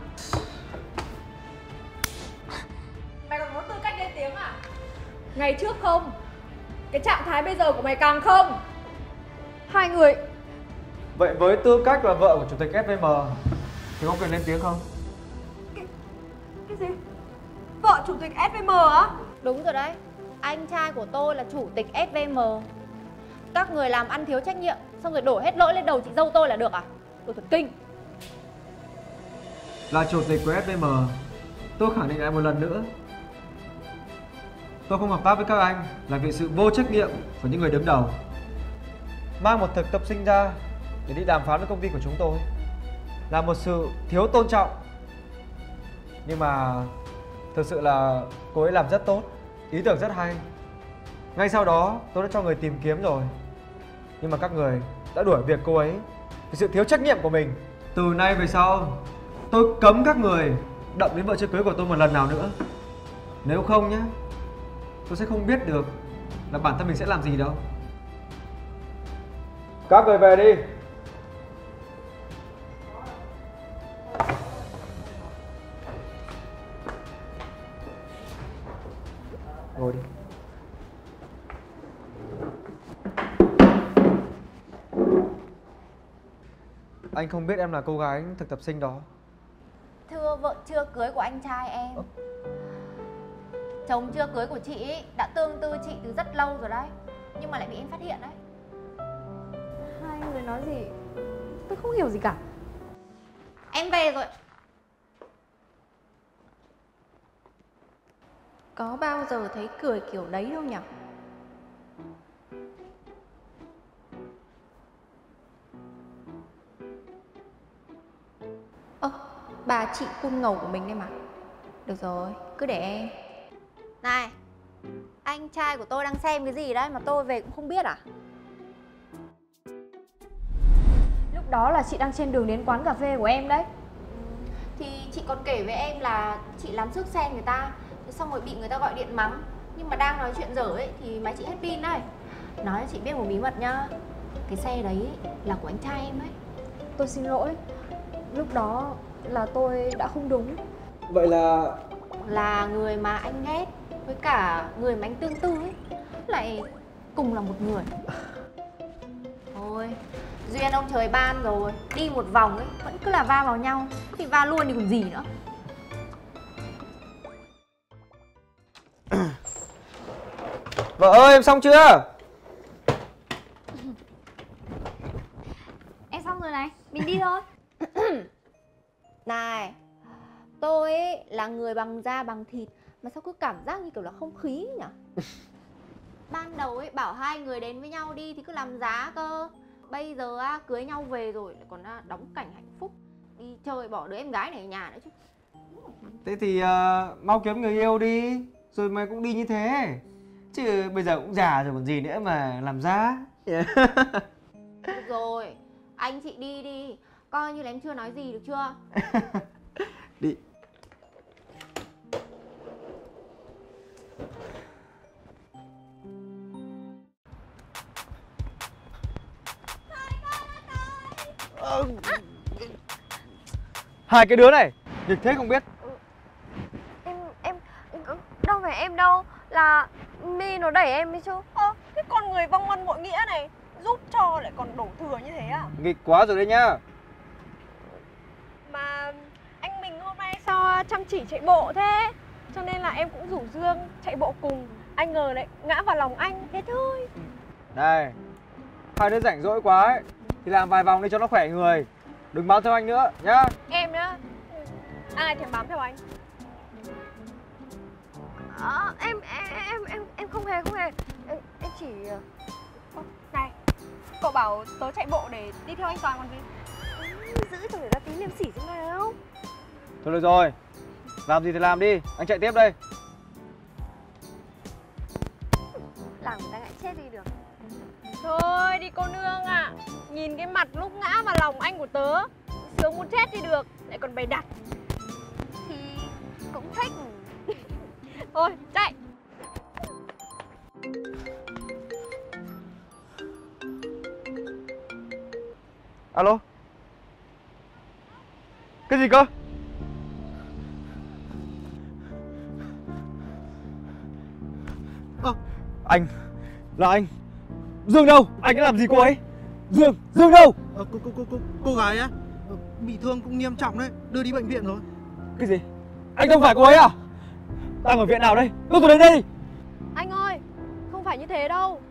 Mày còn có tư cách lên tiếng à? Ngày trước không, cái trạng thái bây giờ của mày càng không. Hai người Vậy với tư cách là vợ của chủ tịch SVM thì có quyền lên tiếng không? cái gì? Vợ chủ tịch SVM á? Đúng rồi đấy, anh trai của tôi là chủ tịch SVM. Các người làm ăn thiếu trách nhiệm, xong rồi đổ hết lỗi lên đầu chị dâu tôi là được à? Tôi thật kinh. Là chủ tịch của SVM, tôi khẳng định lại một lần nữa, tôi không hợp tác với các anh là vì sự vô trách nhiệm của những người đứng đầu. Mang một thực tập sinh ra để đi đàm phán với công ty của chúng tôi là một sự thiếu tôn trọng. Nhưng mà thực sự là cô ấy làm rất tốt, ý tưởng rất hay. Ngay sau đó tôi đã cho người tìm kiếm rồi, nhưng mà các người đã đuổi việc cô ấy vì sự thiếu trách nhiệm của mình. Từ nay về sau tôi cấm các người động đến vợ chưa cưới của tôi một lần nào nữa. Nếu không nhá, tôi sẽ không biết được là bản thân mình sẽ làm gì đâu. Các người về đi. Ngồi đi. Anh không biết em là cô gái thực tập sinh đó. Thưa vợ chưa cưới của anh trai em. Chồng chưa cưới của chị ý, đã tương tư chị từ rất lâu rồi đấy, nhưng mà lại bị em phát hiện đấy. Hai người nói gì? Tôi không hiểu gì cả. Em về rồi. Có bao giờ thấy cười kiểu đấy đâu nhỉ? Bà chị cun ngầu của mình đây mà. Được rồi, cứ để em. Này, anh trai của tôi đang xem cái gì đấy mà tôi về cũng không biết à? Lúc đó là chị đang trên đường đến quán cà phê của em đấy. Thì chị còn kể với em là chị làm sức xe người ta, xong rồi bị người ta gọi điện mắng. Nhưng mà đang nói chuyện dở ấy thì máy chị hết pin đấy. Nói cho chị biết một bí mật nhá, cái xe đấy là của anh trai em đấy. Tôi xin lỗi, lúc đó là tôi đã không đúng. Vậy là người mà anh ghét với cả người mà anh tương tư ấy lại cùng là một người. Thôi, duyên ông trời ban rồi, đi một vòng ấy vẫn cứ là va vào nhau thì va luôn thì còn gì nữa. vợ ơi, em xong chưa? Em xong rồi này, mình đi thôi. Này, tôi ấy là người bằng da bằng thịt mà sao cứ cảm giác như kiểu là không khí nhỉ? Ban đầu ấy bảo hai người đến với nhau đi thì cứ làm giá cơ. Bây giờ á, cưới nhau về rồi lại còn đóng cảnh hạnh phúc, đi chơi bỏ đứa em gái này ở nhà nữa chứ. Thế thì mau kiếm người yêu đi, rồi mày cũng đi như thế. Chứ bây giờ cũng già rồi còn gì nữa mà làm giá. Được rồi, anh chị đi đi, coi như là em chưa nói gì được chưa? Đi. Hai cái đứa này nghịch thế không biết. Em đâu phải em đâu, là My nó đẩy em đi chứ. Cái con người vong ân bội nghĩa này giúp cho lại còn đổ thừa như thế à? Nghịch quá rồi đấy nhá. Mà anh mình hôm nay sao chăm chỉ chạy bộ thế? Cho nên là em cũng rủ Dương chạy bộ cùng. Anh ngờ lại ngã vào lòng anh, thế thôi. Này, hai đứa rảnh rỗi quá ấy thì làm vài vòng đi cho nó khỏe người. Đừng bám theo anh nữa nhá. Em nhá, ai thèm bám theo anh? Em không hề. Em chỉ... Này, cậu bảo tớ chạy bộ để đi theo anh Toàn còn gì? giữ cho người ta tí liêm sỉ chứ nào. Thôi được rồi, làm gì thì làm đi, anh chạy tiếp đây. Làm người ta ngại chết đi được. Thôi đi cô nương ạ. Nhìn cái mặt lúc ngã vào lòng anh của tớ, sướng muốn chết đi được, lại còn bày đặt. Thì cũng thích. Thôi, chạy. Alo. Cái gì cơ? Anh Là anh. Dương đâu? Anh đã làm gì cô ấy? Dương đâu? Cô gái á, bị thương cũng nghiêm trọng đấy, đưa đi bệnh viện rồi. Cái gì? Anh không phải cô ấy à? Đang ở viện nào đây? Đưa tôi đến đây. Anh ơi, không phải như thế đâu.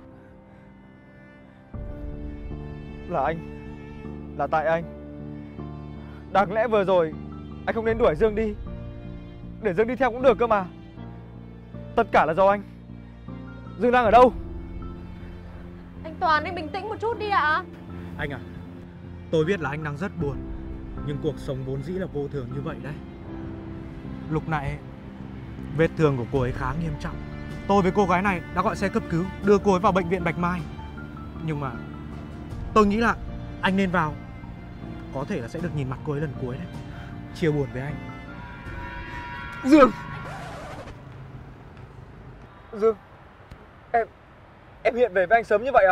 Là anh. Là tại anh. Đáng lẽ vừa rồi anh không nên đuổi Dương đi, để Dương đi theo cũng được cơ mà. Tất cả là do anh. Dương đang ở đâu? Anh Toàn, anh bình tĩnh một chút đi ạ. Anh à, tôi biết là anh đang rất buồn, nhưng cuộc sống vốn dĩ là vô thường như vậy đấy. Lúc nãy vết thương của cô ấy khá nghiêm trọng. Tôi với cô gái này đã gọi xe cấp cứu đưa cô ấy vào bệnh viện Bạch Mai. Nhưng mà tôi nghĩ là anh nên vào, có thể là sẽ được nhìn mặt cô ấy lần cuối đấy. Chia buồn với anh. Dương, em hiện về với anh sớm như vậy à?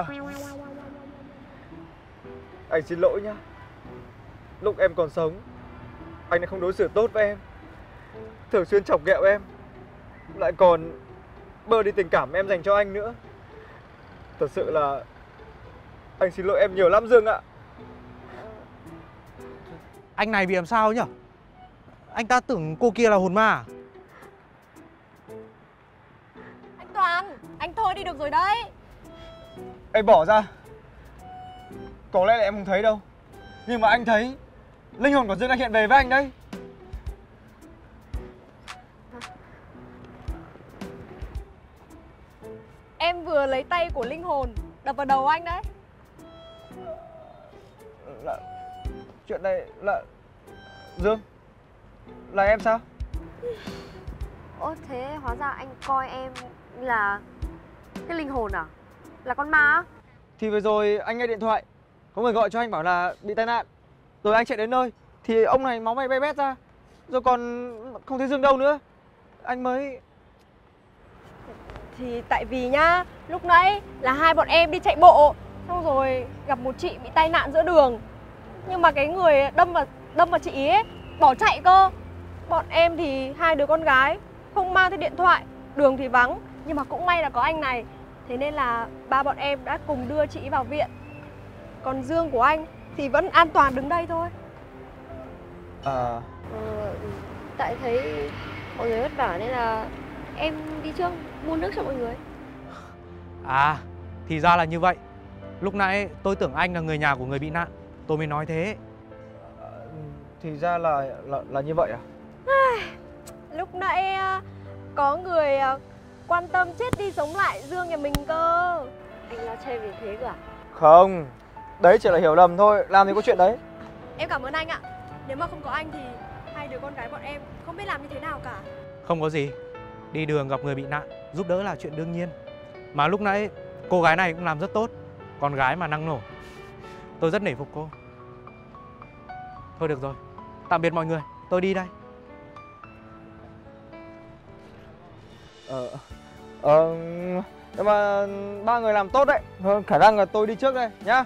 Anh xin lỗi nhá. Lúc em còn sống, anh đã không đối xử tốt với em, thường xuyên chọc ghẹo em, lại còn bơ đi tình cảm em dành cho anh nữa. Thật sự là anh xin lỗi em nhiều lắm Dương ạ. Anh này bị làm sao nhỉ? Anh ta tưởng cô kia là hồn ma à? Anh Toàn, anh thôi đi được rồi đấy. Em bỏ ra. Có lẽ là em không thấy đâu, nhưng mà anh thấy linh hồn của Dương đang hiện về với anh đấy. Em vừa lấy tay của linh hồn đập vào đầu anh đấy. Chuyện này là... Dương, là em sao? Ồ, thế hóa ra anh coi em là cái linh hồn à? Là con ma á? Thì vừa rồi anh nghe điện thoại, có người gọi cho anh bảo là bị tai nạn. Rồi anh chạy đến nơi thì ông này máu me be bét ra, rồi còn không thấy Dương đâu nữa. Anh mới... Thì tại vì nhá, lúc nãy là hai bọn em đi chạy bộ, xong rồi gặp một chị bị tai nạn giữa đường. Nhưng mà cái người đâm vào chị ấy bỏ chạy cơ. Bọn em thì hai đứa con gái, không mang theo điện thoại, đường thì vắng, nhưng mà cũng may là có anh này. Thế nên là ba bọn em đã cùng đưa chị vào viện. Còn Dương của anh thì vẫn an toàn đứng đây thôi. Tại thấy mọi người vất vả nên là em đi trước mua nước cho mọi người. À, thì ra là như vậy. Lúc nãy tôi tưởng anh là người nhà của người bị nạn, tôi mới nói thế. Thì ra là như vậy à? Lúc nãy có người quan tâm chết đi sống lại Dương nhà mình cơ. Anh lo chê vì thế cơ à? Không, đấy chỉ là hiểu lầm thôi, làm gì có chuyện đấy. Em cảm ơn anh ạ. Nếu mà không có anh thì hai đứa con gái bọn em không biết làm như thế nào cả. Không có gì, đi đường gặp người bị nạn giúp đỡ là chuyện đương nhiên. Mà lúc nãy cô gái này cũng làm rất tốt. Con gái mà năng nổ, tôi rất nể phục cô. Thôi được rồi, tạm biệt mọi người, tôi đi đây. Nhưng mà ba người làm tốt đấy, khả năng là tôi đi trước đây nhá.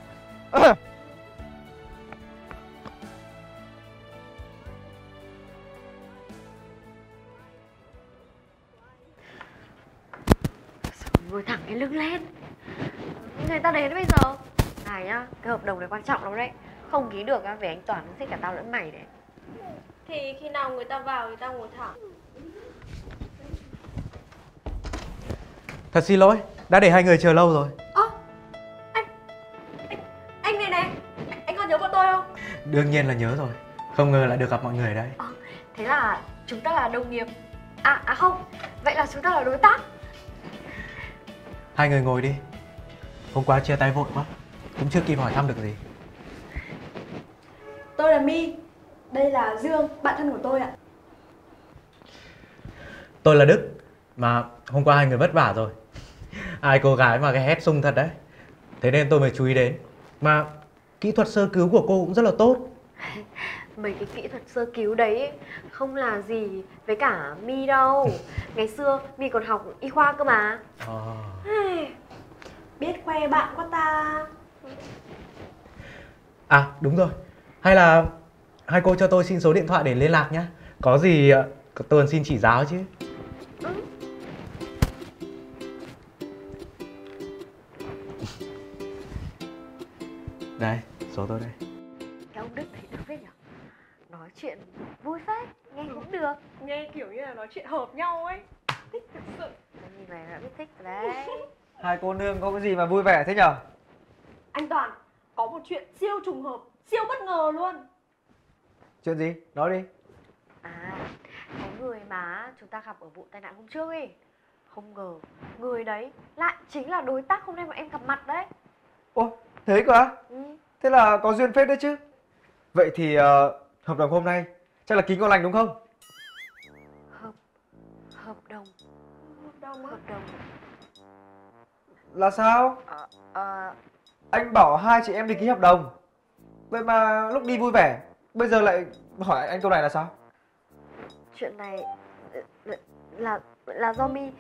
Ngồi thẳng cái lưng lên. Người ta đến bây giờ. Này nhá, cái hợp đồng này quan trọng lắm đấy. Không ký được á, về anh Toàn sẽ cả tao lẫn mày đấy. Thì khi nào người ta vào người ta ngồi thẳng. Thật xin lỗi, đã để hai người chờ lâu rồi. Anh này, anh còn nhớ bọn tôi không? Đương nhiên là nhớ rồi, không ngờ lại được gặp mọi người ở đây. Thế là chúng ta là đồng nghiệp. À không, vậy là chúng ta là đối tác. Hai người ngồi đi. Hôm qua chia tay vội quá, cũng chưa kịp hỏi thăm được gì. Tôi là My, đây là Dương, bạn thân của tôi ạ. Tôi là Đức, mà hôm qua hai người vất vả rồi. Hai cô gái mà cái hét sung thật đấy. Thế nên tôi mới chú ý đến. Mà kỹ thuật sơ cứu của cô cũng rất là tốt. Mấy cái kỹ thuật sơ cứu đấy không là gì với cả My đâu. Ngày xưa My còn học y khoa cơ mà. Biết khoe bạn quá ta. À đúng rồi, hay là hai cô cho tôi xin số điện thoại để liên lạc nhé. Có gì tôi xin chỉ giáo chứ. Đây, số tôi đây. Cái ông Đức thấy được phết nhỉ? Nói chuyện vui phết, nghe cũng được. Nghe kiểu như là nói chuyện hợp nhau ấy. Thích thực sự. Nhìn này đã biết thích rồi đấy. Hai cô nương có cái gì mà vui vẻ thế nhở? Anh Toàn, có một chuyện siêu trùng hợp, siêu bất ngờ luôn. Chuyện gì? Nói đi. À, cái người mà chúng ta gặp ở vụ tai nạn hôm trước ấy, không ngờ người đấy lại chính là đối tác hôm nay bọn em gặp mặt đấy. Ôi, thế cơ á? Ừ. Thế là có duyên phết đấy chứ. Vậy thì hợp đồng hôm nay chắc là ký ngon lành đúng không? Hợp đồng. Hợp đồng. Là sao? Anh bảo hai chị em đi ký hợp đồng. Vậy mà lúc đi vui vẻ, bây giờ lại hỏi anh câu này là sao? Chuyện này là do My.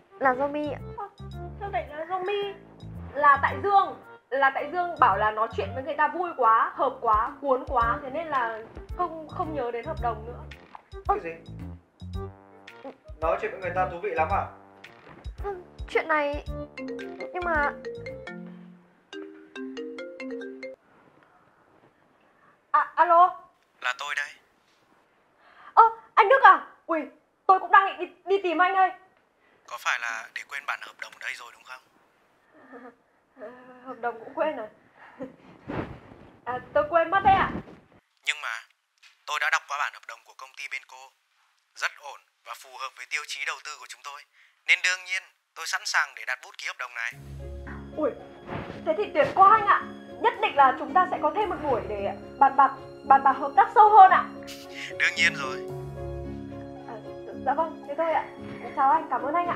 Sao lại là do My? Là tại Dương bảo là nói chuyện với người ta vui quá, hợp quá, cuốn quá, thế nên là không nhớ đến hợp đồng nữa. Cái gì? Nói chuyện với người ta thú vị lắm à? Chuyện này nhưng mà Alo. Là tôi đây. Anh Đức à? Ui, tôi cũng đang định đi tìm anh đây. Có phải là để quên bản hợp đồng ở đây rồi đúng không? Hợp đồng cũng quên à? Tôi quên mất đấy ạ. Nhưng mà tôi đã đọc qua bản hợp đồng của công ty Benco. Rất ổn và phù hợp với tiêu chí đầu tư của chúng tôi. Nên đương nhiên tôi sẵn sàng để đặt bút ký hợp đồng này. Ui, thế thì tuyệt quá anh ạ. Nhất định là chúng ta sẽ có thêm một buổi để bàn bạc hợp tác sâu hơn ạ. Đương nhiên rồi. Dạ vâng, thế thôi ạ. Chào anh, cảm ơn anh ạ.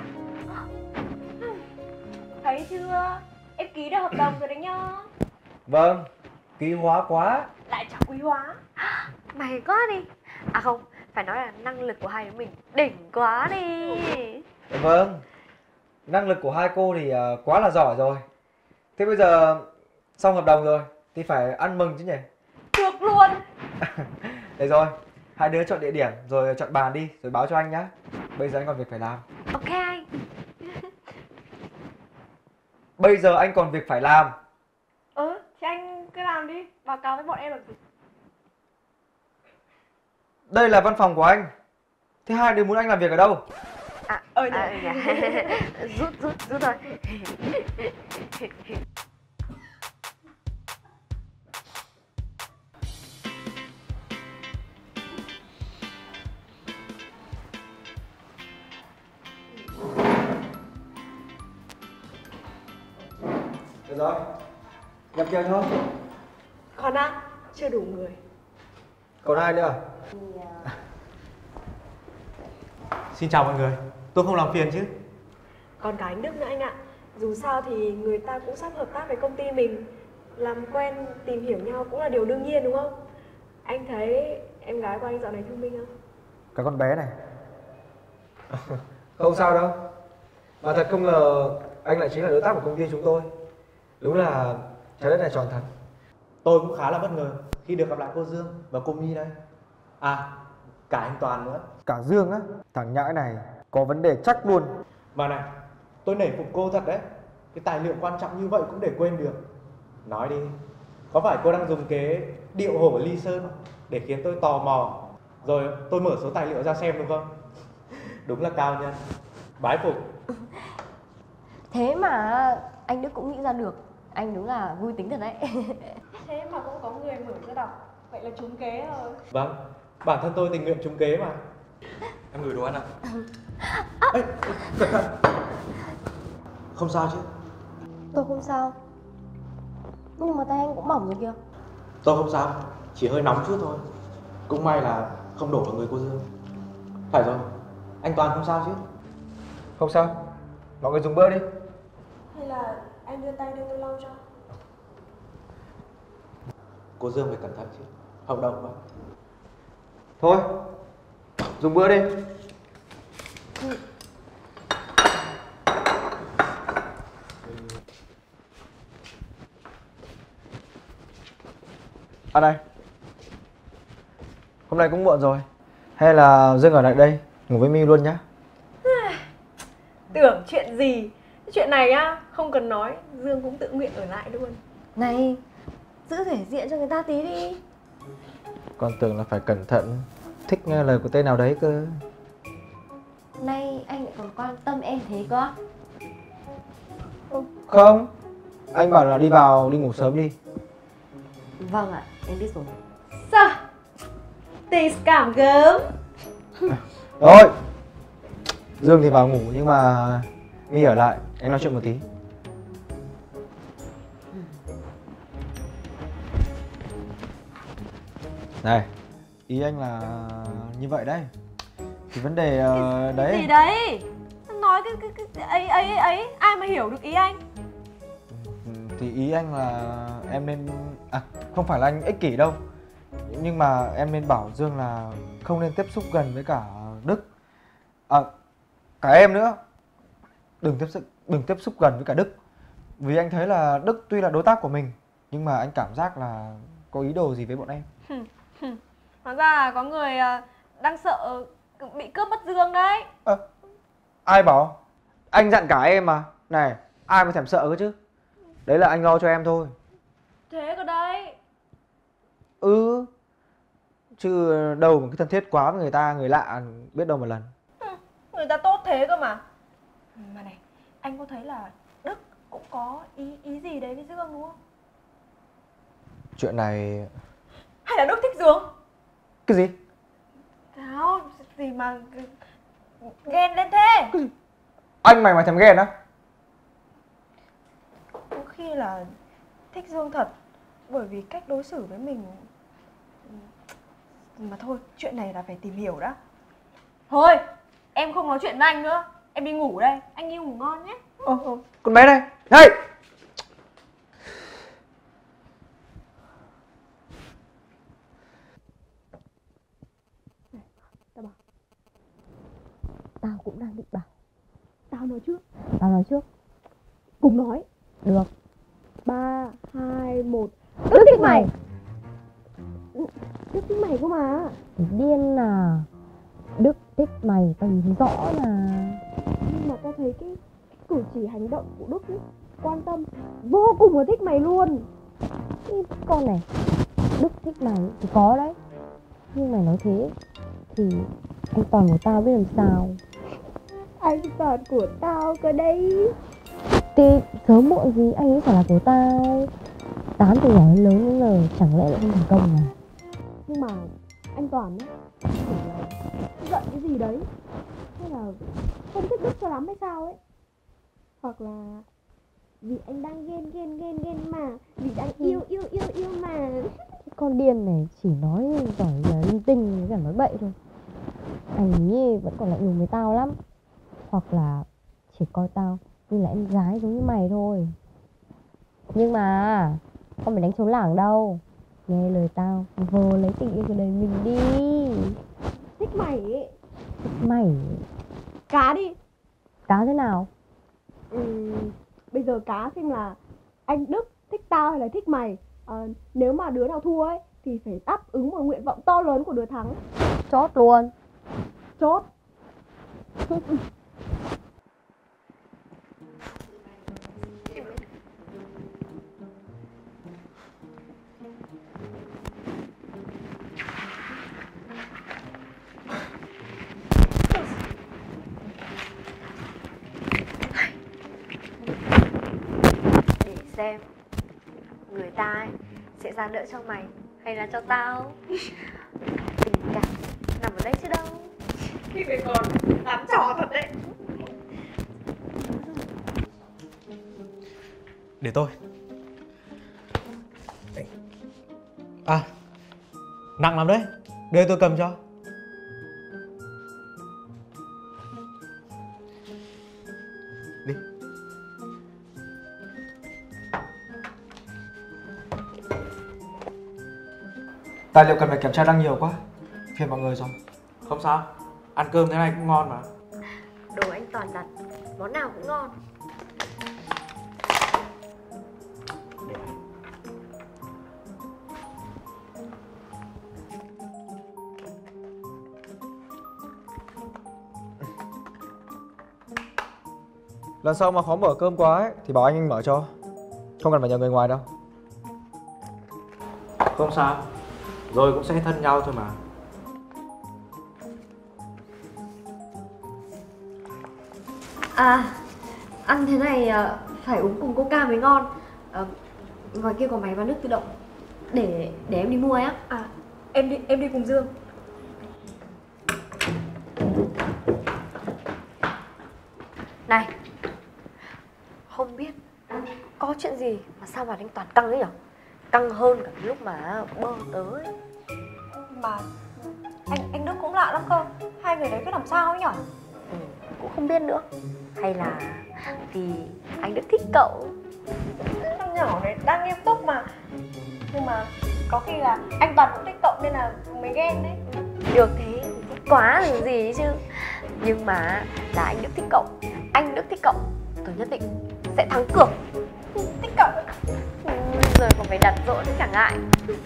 Thấy chưa? Em ký được hợp đồng rồi đấy nhá. Vâng, quý hóa quá. Lại chả quý hóa. mày quá đi. À không, phải nói là năng lực của hai đứa mình đỉnh quá đi. Vâng, năng lực của hai cô thì quá là giỏi rồi. Thế bây giờ xong hợp đồng rồi thì phải ăn mừng chứ nhỉ? Được luôn. Đấy rồi, hai đứa chọn địa điểm rồi chọn bàn đi rồi báo cho anh nhá. Bây giờ anh còn việc phải làm. Ok anh. Bây giờ anh còn việc phải làm. Thì anh cứ làm đi, báo cáo với bọn em làm gì. Đây là văn phòng của anh. Thế hai đứa muốn anh làm việc ở đâu? Rút thôi. Được rồi, nhập chơi thôi. Còn á, chưa đủ người. Còn ai nữa? Xin chào mọi người, tôi không làm phiền chứ? Còn cả anh Đức nữa anh ạ. Dù sao thì người ta cũng sắp hợp tác với công ty mình. Làm quen, tìm hiểu nhau cũng là điều đương nhiên đúng không? Anh thấy em gái của anh dạo này thông minh không? Cái con bé này. Không sao đâu. Mà thật không ngờ anh lại chính là đối tác của công ty chúng tôi. Đúng là trái đất này tròn thật. Tôi cũng khá là bất ngờ khi được gặp lại cô Dương và cô My đây. À, cả anh Toàn nữa. Cả Dương á, thằng nhãi này có vấn đề chắc luôn. Mà này, tôi nể phục cô thật đấy. Cái tài liệu quan trọng như vậy cũng để quên được. Nói đi, có phải cô đang dùng cái điệu hổ ly sơn để khiến tôi tò mò, rồi tôi mở số tài liệu ra xem đúng không? Đúng là cao nhân. Bái phục. Thế mà anh Đức cũng nghĩ ra được. Anh đúng là vui tính thật đấy. Thế mà cũng có người mở ra đọc. Vậy là trúng kế rồi. Vâng, bản thân tôi tình nguyện trúng kế mà. Em gửi đồ ăn ạ. Ê, cẩn thận. Không sao chứ? Tôi không sao. Nhưng mà tay anh cũng bỏng rồi kìa. Tôi không sao, chỉ hơi nóng chút thôi. Cũng may là không đổ vào người cô Dương. Phải rồi, anh Toàn không sao chứ? Không sao, mọi người dùng bữa đi. Hay là anh đưa tay đưa tôi lau cho. Cô Dương phải cẩn thận chứ, hợp đồng mà. Thôi, dùng bữa đi. À này, hôm nay cũng muộn rồi. Hay là Dương ở lại đây ngủ với My luôn nhá. Tưởng chuyện gì. Chuyện này á, không cần nói, Dương cũng tự nguyện ở lại luôn. Này, giữ thể diện cho người ta tí đi. Con tưởng là phải cẩn thận, thích nghe lời của tên nào đấy cơ. Nay anh lại còn quan tâm em thế cơ? Không, anh bảo là đi ngủ sớm đi. Vâng ạ, em biết rồi. Sao? Tình cảm gớm. Rồi, Dương thì vào ngủ nhưng mà My ở lại, anh nói chuyện một tí. Này, ý anh là như vậy đấy. Thì vấn đề đấy. Cái gì đấy? Nói cái ấy, ai mà hiểu được ý anh? Thì ý anh là em nên... À, không phải là anh ích kỷ đâu. Nhưng mà em nên bảo Dương là không nên tiếp xúc gần với cả Đức. À, cả em nữa. Đừng tiếp xúc gần với cả Đức. Vì anh thấy là Đức tuy là đối tác của mình, nhưng mà anh cảm giác là có ý đồ gì với bọn em. Hóa ra là có người đang sợ bị cướp mất Dương đấy. Ai bảo? Anh dặn cả em mà. Này, ai mà thèm sợ cơ chứ. Đấy là anh lo cho em thôi. Thế cơ đấy. Ừ. Chứ đâu mà cứ thân thiết quá với người ta, người lạ biết đâu một lần. Người ta tốt thế cơ mà. Mà này, anh có thấy là Đức cũng có ý gì đấy với Dương đúng không? Chuyện này... Hay là Đức thích Dương? Cái gì? Sao? Gì mà ghen lên thế? Cái gì? Anh mày mà thèm ghen á? Có khi là thích Dương thật, bởi vì cách đối xử với mình. Mà thôi, chuyện này là phải tìm hiểu đã. Thôi, em không nói chuyện với anh nữa. Em đi ngủ đây, anh đi ngủ ngon nhé. Con bé này, này! Tao cũng đang định bảo. Tao nói trước. Tao nói trước. Cùng nói. Được. 3, 2, 1. Đức thích mày. Đức thích mày cơ mà. Điên à. Đức thích mày, tao nhìn rõ là. Nhưng mà tao thấy cái cử chỉ hành động của Đức ấy, quan tâm vô cùng là thích mày luôn. Cái con này, Đức thích mày thì có đấy. Nhưng mày nói thế thì anh Toàn của tao biết làm sao. Anh Toàn của tao cơ đấy. Thì sớm muộn gì anh ấy phải là của tao. Tán từ nhỏ đến lớn đến giờ chẳng lẽ lại không thành công à? Nhưng mà anh Toàn á, kiểu là giận cái gì đấy, hay là không thích Đức cho lắm hay sao ấy. Hoặc là vì anh đang ghen mà, vì đang yêu mà. Cái con điên này chỉ nói giỏi là linh tinh với cả nói bậy thôi. Anh ấy vẫn còn lạnh lùng với tao lắm. Hoặc là chỉ coi tao như là em gái giống như mày thôi. Nhưng mà không phải đánh trống lảng đâu. Nghe lời tao, vô lấy tình yêu của đời mình đi. Thích mày ấy. Thích mày. Cá đi. Cá thế nào? Bây giờ cá xem là anh Đức thích tao hay là thích mày. Nếu mà đứa nào thua ấy thì phải đáp ứng một nguyện vọng to lớn của đứa thắng. Chốt luôn. Chốt. Để xem người ta ấy sẽ ra đỡ cho mày hay là cho tao. Tình cảm nằm ở đây chứ đâu. Khi về còn làm trò thật đấy. Để tôi. À, nặng lắm đấy. Đưa tôi cầm cho. Đi. Tài liệu cần phải kiểm tra đang nhiều quá. Phiền mọi người rồi. Không sao, ăn cơm thế này cũng ngon mà. Đồ anh Toàn đặt, món nào cũng ngon. Lần sau mà khó mở cơm quá ấy, thì bảo anh mở cho. Không cần phải nhờ người ngoài đâu. Không sao, rồi cũng sẽ thân nhau thôi mà. À, ăn thế này phải uống cùng Coca mới ngon. Ngoài kia có máy bán nước tự động. Để em đi mua ấy á. À, em đi cùng Dương. Này, không biết có chuyện gì mà sao mà anh Toàn căng ấy nhở? Căng hơn cả lúc mà bơ tới. Mà anh Đức cũng lạ lắm cơ. Hai người đấy biết làm sao ấy nhở? Cũng không biết nữa. Hay là vì anh Đức thích cậu. Thằng nhỏ này đang nghiêm túc mà. Nhưng mà có khi là anh Toàn cũng thích cậu nên là mới ghen đấy. Được thế, thích quá rồi gì chứ. Nhưng mà là anh Đức thích cậu. Anh Đức thích cậu, tôi nhất định sẽ thắng cược. Thích cậu. Rồi còn phải đặt dỗ nữa chẳng ngại.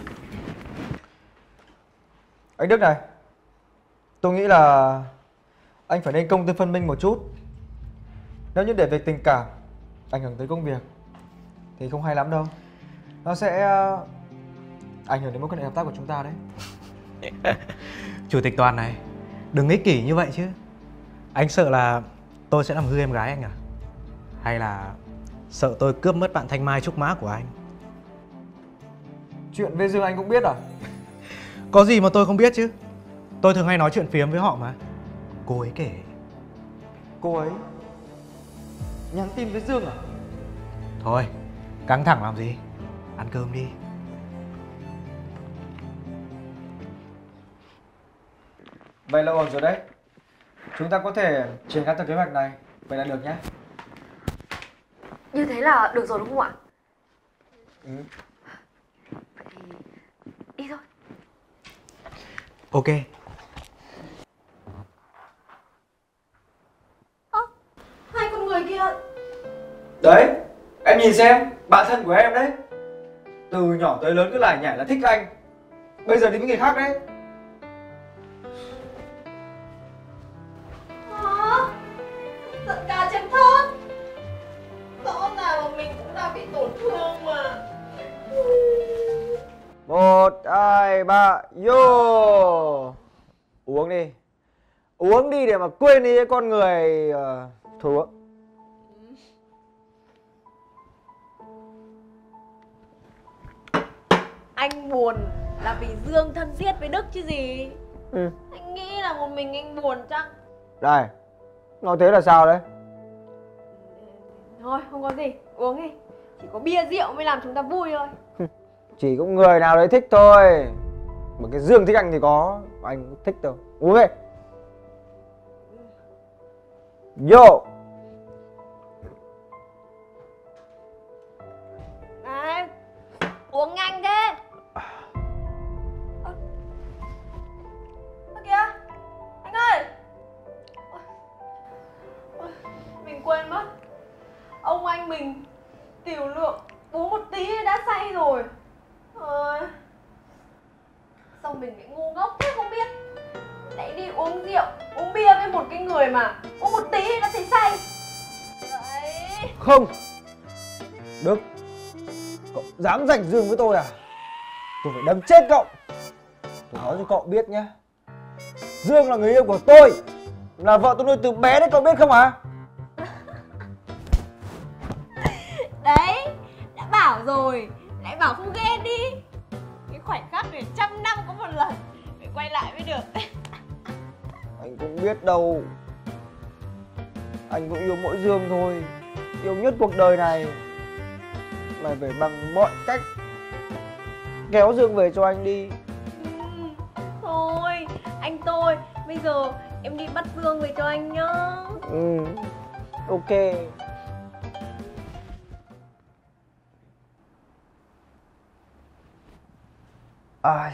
Anh Đức này, tôi nghĩ là anh phải nên công tư phân minh một chút. Nếu như để việc tình cảm ảnh hưởng tới công việc thì không hay lắm đâu. Nó sẽ ảnh hưởng đến mối quan hệ hợp tác của chúng ta đấy. Chủ tịch Toàn này, đừng ích kỷ như vậy chứ. Anh sợ là tôi sẽ làm hư em gái anh à? Hay là sợ tôi cướp mất bạn Thanh Mai trúc mã của anh? Chuyện với Dương anh cũng biết à? Có gì mà tôi không biết chứ. Tôi thường hay nói chuyện phiếm với họ mà. Cô ấy kể. Cô ấy nhắn tin với Dương à? Thôi, căng thẳng làm gì. Ăn cơm đi. Vậy là ổn rồi đấy. Chúng ta có thể triển khai theo kế hoạch này. Vậy là được nhé. Như thế là được rồi đúng không ạ? Ừ. Vậy thì đi thôi. Ok. Hai con người kia. Đấy, em nhìn xem, bạn thân của em đấy. Từ nhỏ tới lớn cứ lải nhải là thích anh. Bây giờ đi với người khác đấy. Giận cá chém thớt. Rõ ràng là mình cũng đang bị tổn thương mà. 1, 2, 3, vô. Uống đi. Uống đi để mà quên đi cái con người thôi uống. Anh buồn là vì Dương thân thiết với Đức chứ gì. Ừ. Anh nghĩ là một mình anh buồn chắc. Đây, nói thế là sao đấy? Thôi không có gì, uống đi. Chỉ có bia rượu mới làm chúng ta vui thôi. Chỉ có người nào đấy thích thôi. Mà cái Dương thích anh thì có, anh cũng thích đâu. Uống đi. Vô. Này, uống nhanh thế. Ơ kìa, anh ơi. Ôi, mình quên mất. Ông anh mình tiểu lượng uống một tí đã say rồi. Sao mình lại ngu ngốc thế không biết. Lại đi uống rượu, uống bia với một cái người mà uống một tí đã thấy say. Đấy. Không. Đức, cậu dám giành Dương với tôi à? Tôi phải đâm chết cậu. Tôi nói cho cậu biết nhé. Dương là người yêu của tôi, là vợ tôi nuôi từ bé đấy, cậu biết không à? Đấy, đã bảo rồi, lại bảo không ghen đi. Cái khoảnh khắc này 100 năm có một lần, phải quay lại mới được. Anh cũng biết đâu. Anh cũng yêu mỗi Dương thôi, yêu nhất cuộc đời này. Mày phải bằng mọi cách kéo Dương về cho anh đi. Thôi, anh tôi, bây giờ em đi bắt Dương về cho anh nhá. Ừ, ok. Ai...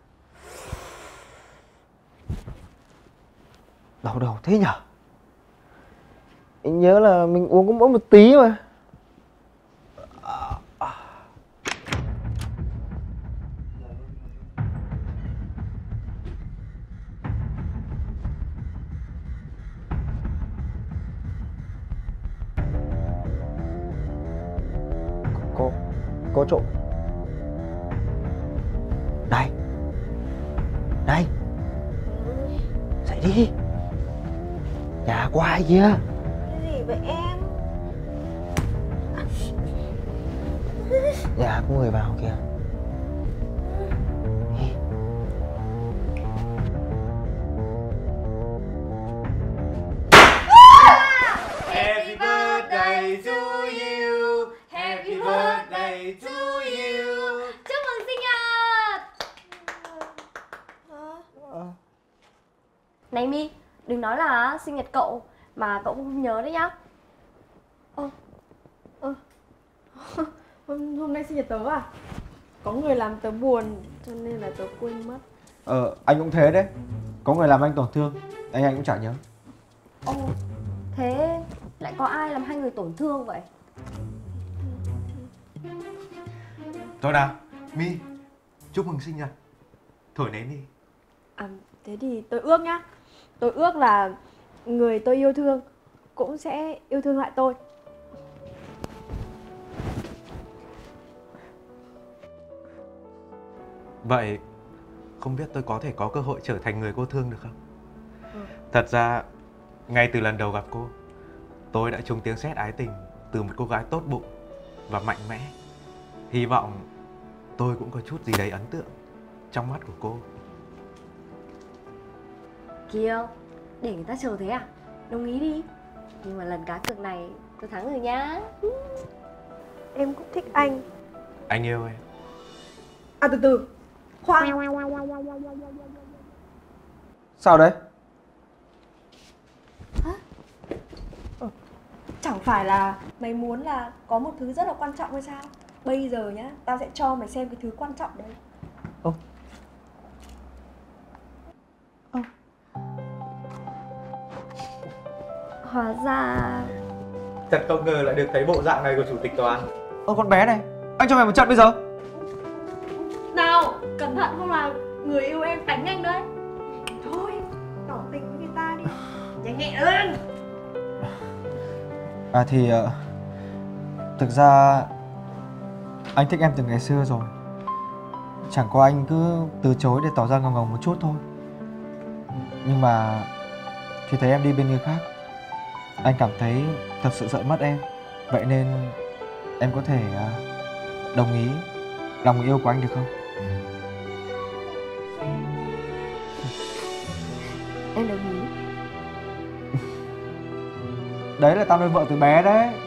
Đau đầu thế nhở? Anh nhớ là mình uống có mỗi một tí mà. Có trộm. Ý, nhà có ai kia? Cái gì vậy em? Nhà có người vào kìa. Happy birthday to you. Happy birthday to you. Chúc mừng sinh nhật. Này My, đừng nói là sinh nhật cậu mà cậu không nhớ đấy nhá. Hôm nay sinh nhật tớ à? Có người làm tớ buồn cho nên là tớ quên mất. Anh cũng thế đấy. Có người làm anh tổn thương, anh cũng chả nhớ. Ồ, thế lại có ai làm hai người tổn thương vậy? Thôi nào, My, chúc mừng sinh nhật. Thổi nến đi. À, thế thì tôi ước nhá. Tôi ước là người tôi yêu thương cũng sẽ yêu thương lại tôi. Vậy không biết tôi có thể có cơ hội trở thành người cô thương được không? Thật ra ngay từ lần đầu gặp cô, tôi đã trúng tiếng sét ái tình từ một cô gái tốt bụng và mạnh mẽ. Hy vọng tôi cũng có chút gì đấy ấn tượng trong mắt của cô. Kiều, để người ta chờ thế à? Đồng ý đi. Nhưng mà lần cá cược này tôi thắng rồi nhá. Em cũng thích anh. Anh yêu em. À từ khoan. Sao đấy? Chẳng phải là mày muốn là có một thứ rất là quan trọng hay sao? Bây giờ nhá, tao sẽ cho mày xem cái thứ quan trọng đấy. Hóa ra... Thật không ngờ lại được thấy bộ dạng này của chủ tịch Toàn. Con bé này, anh cho mày một trận bây giờ. Nào, cẩn thận không là người yêu em đánh anh đấy. Thôi, tỏ tình với người ta đi. Nhanh nhẹ lên. Thực ra anh thích em từ ngày xưa rồi. Chẳng qua anh cứ từ chối để tỏ ra ngầu ngầu một chút thôi. Nhưng mà khi thấy em đi bên người khác, anh cảm thấy thật sự sợ mất em. Vậy nên em có thể đồng ý lòng người yêu của anh được không? Em đồng ý. Đấy là tao nuôi vợ từ bé đấy.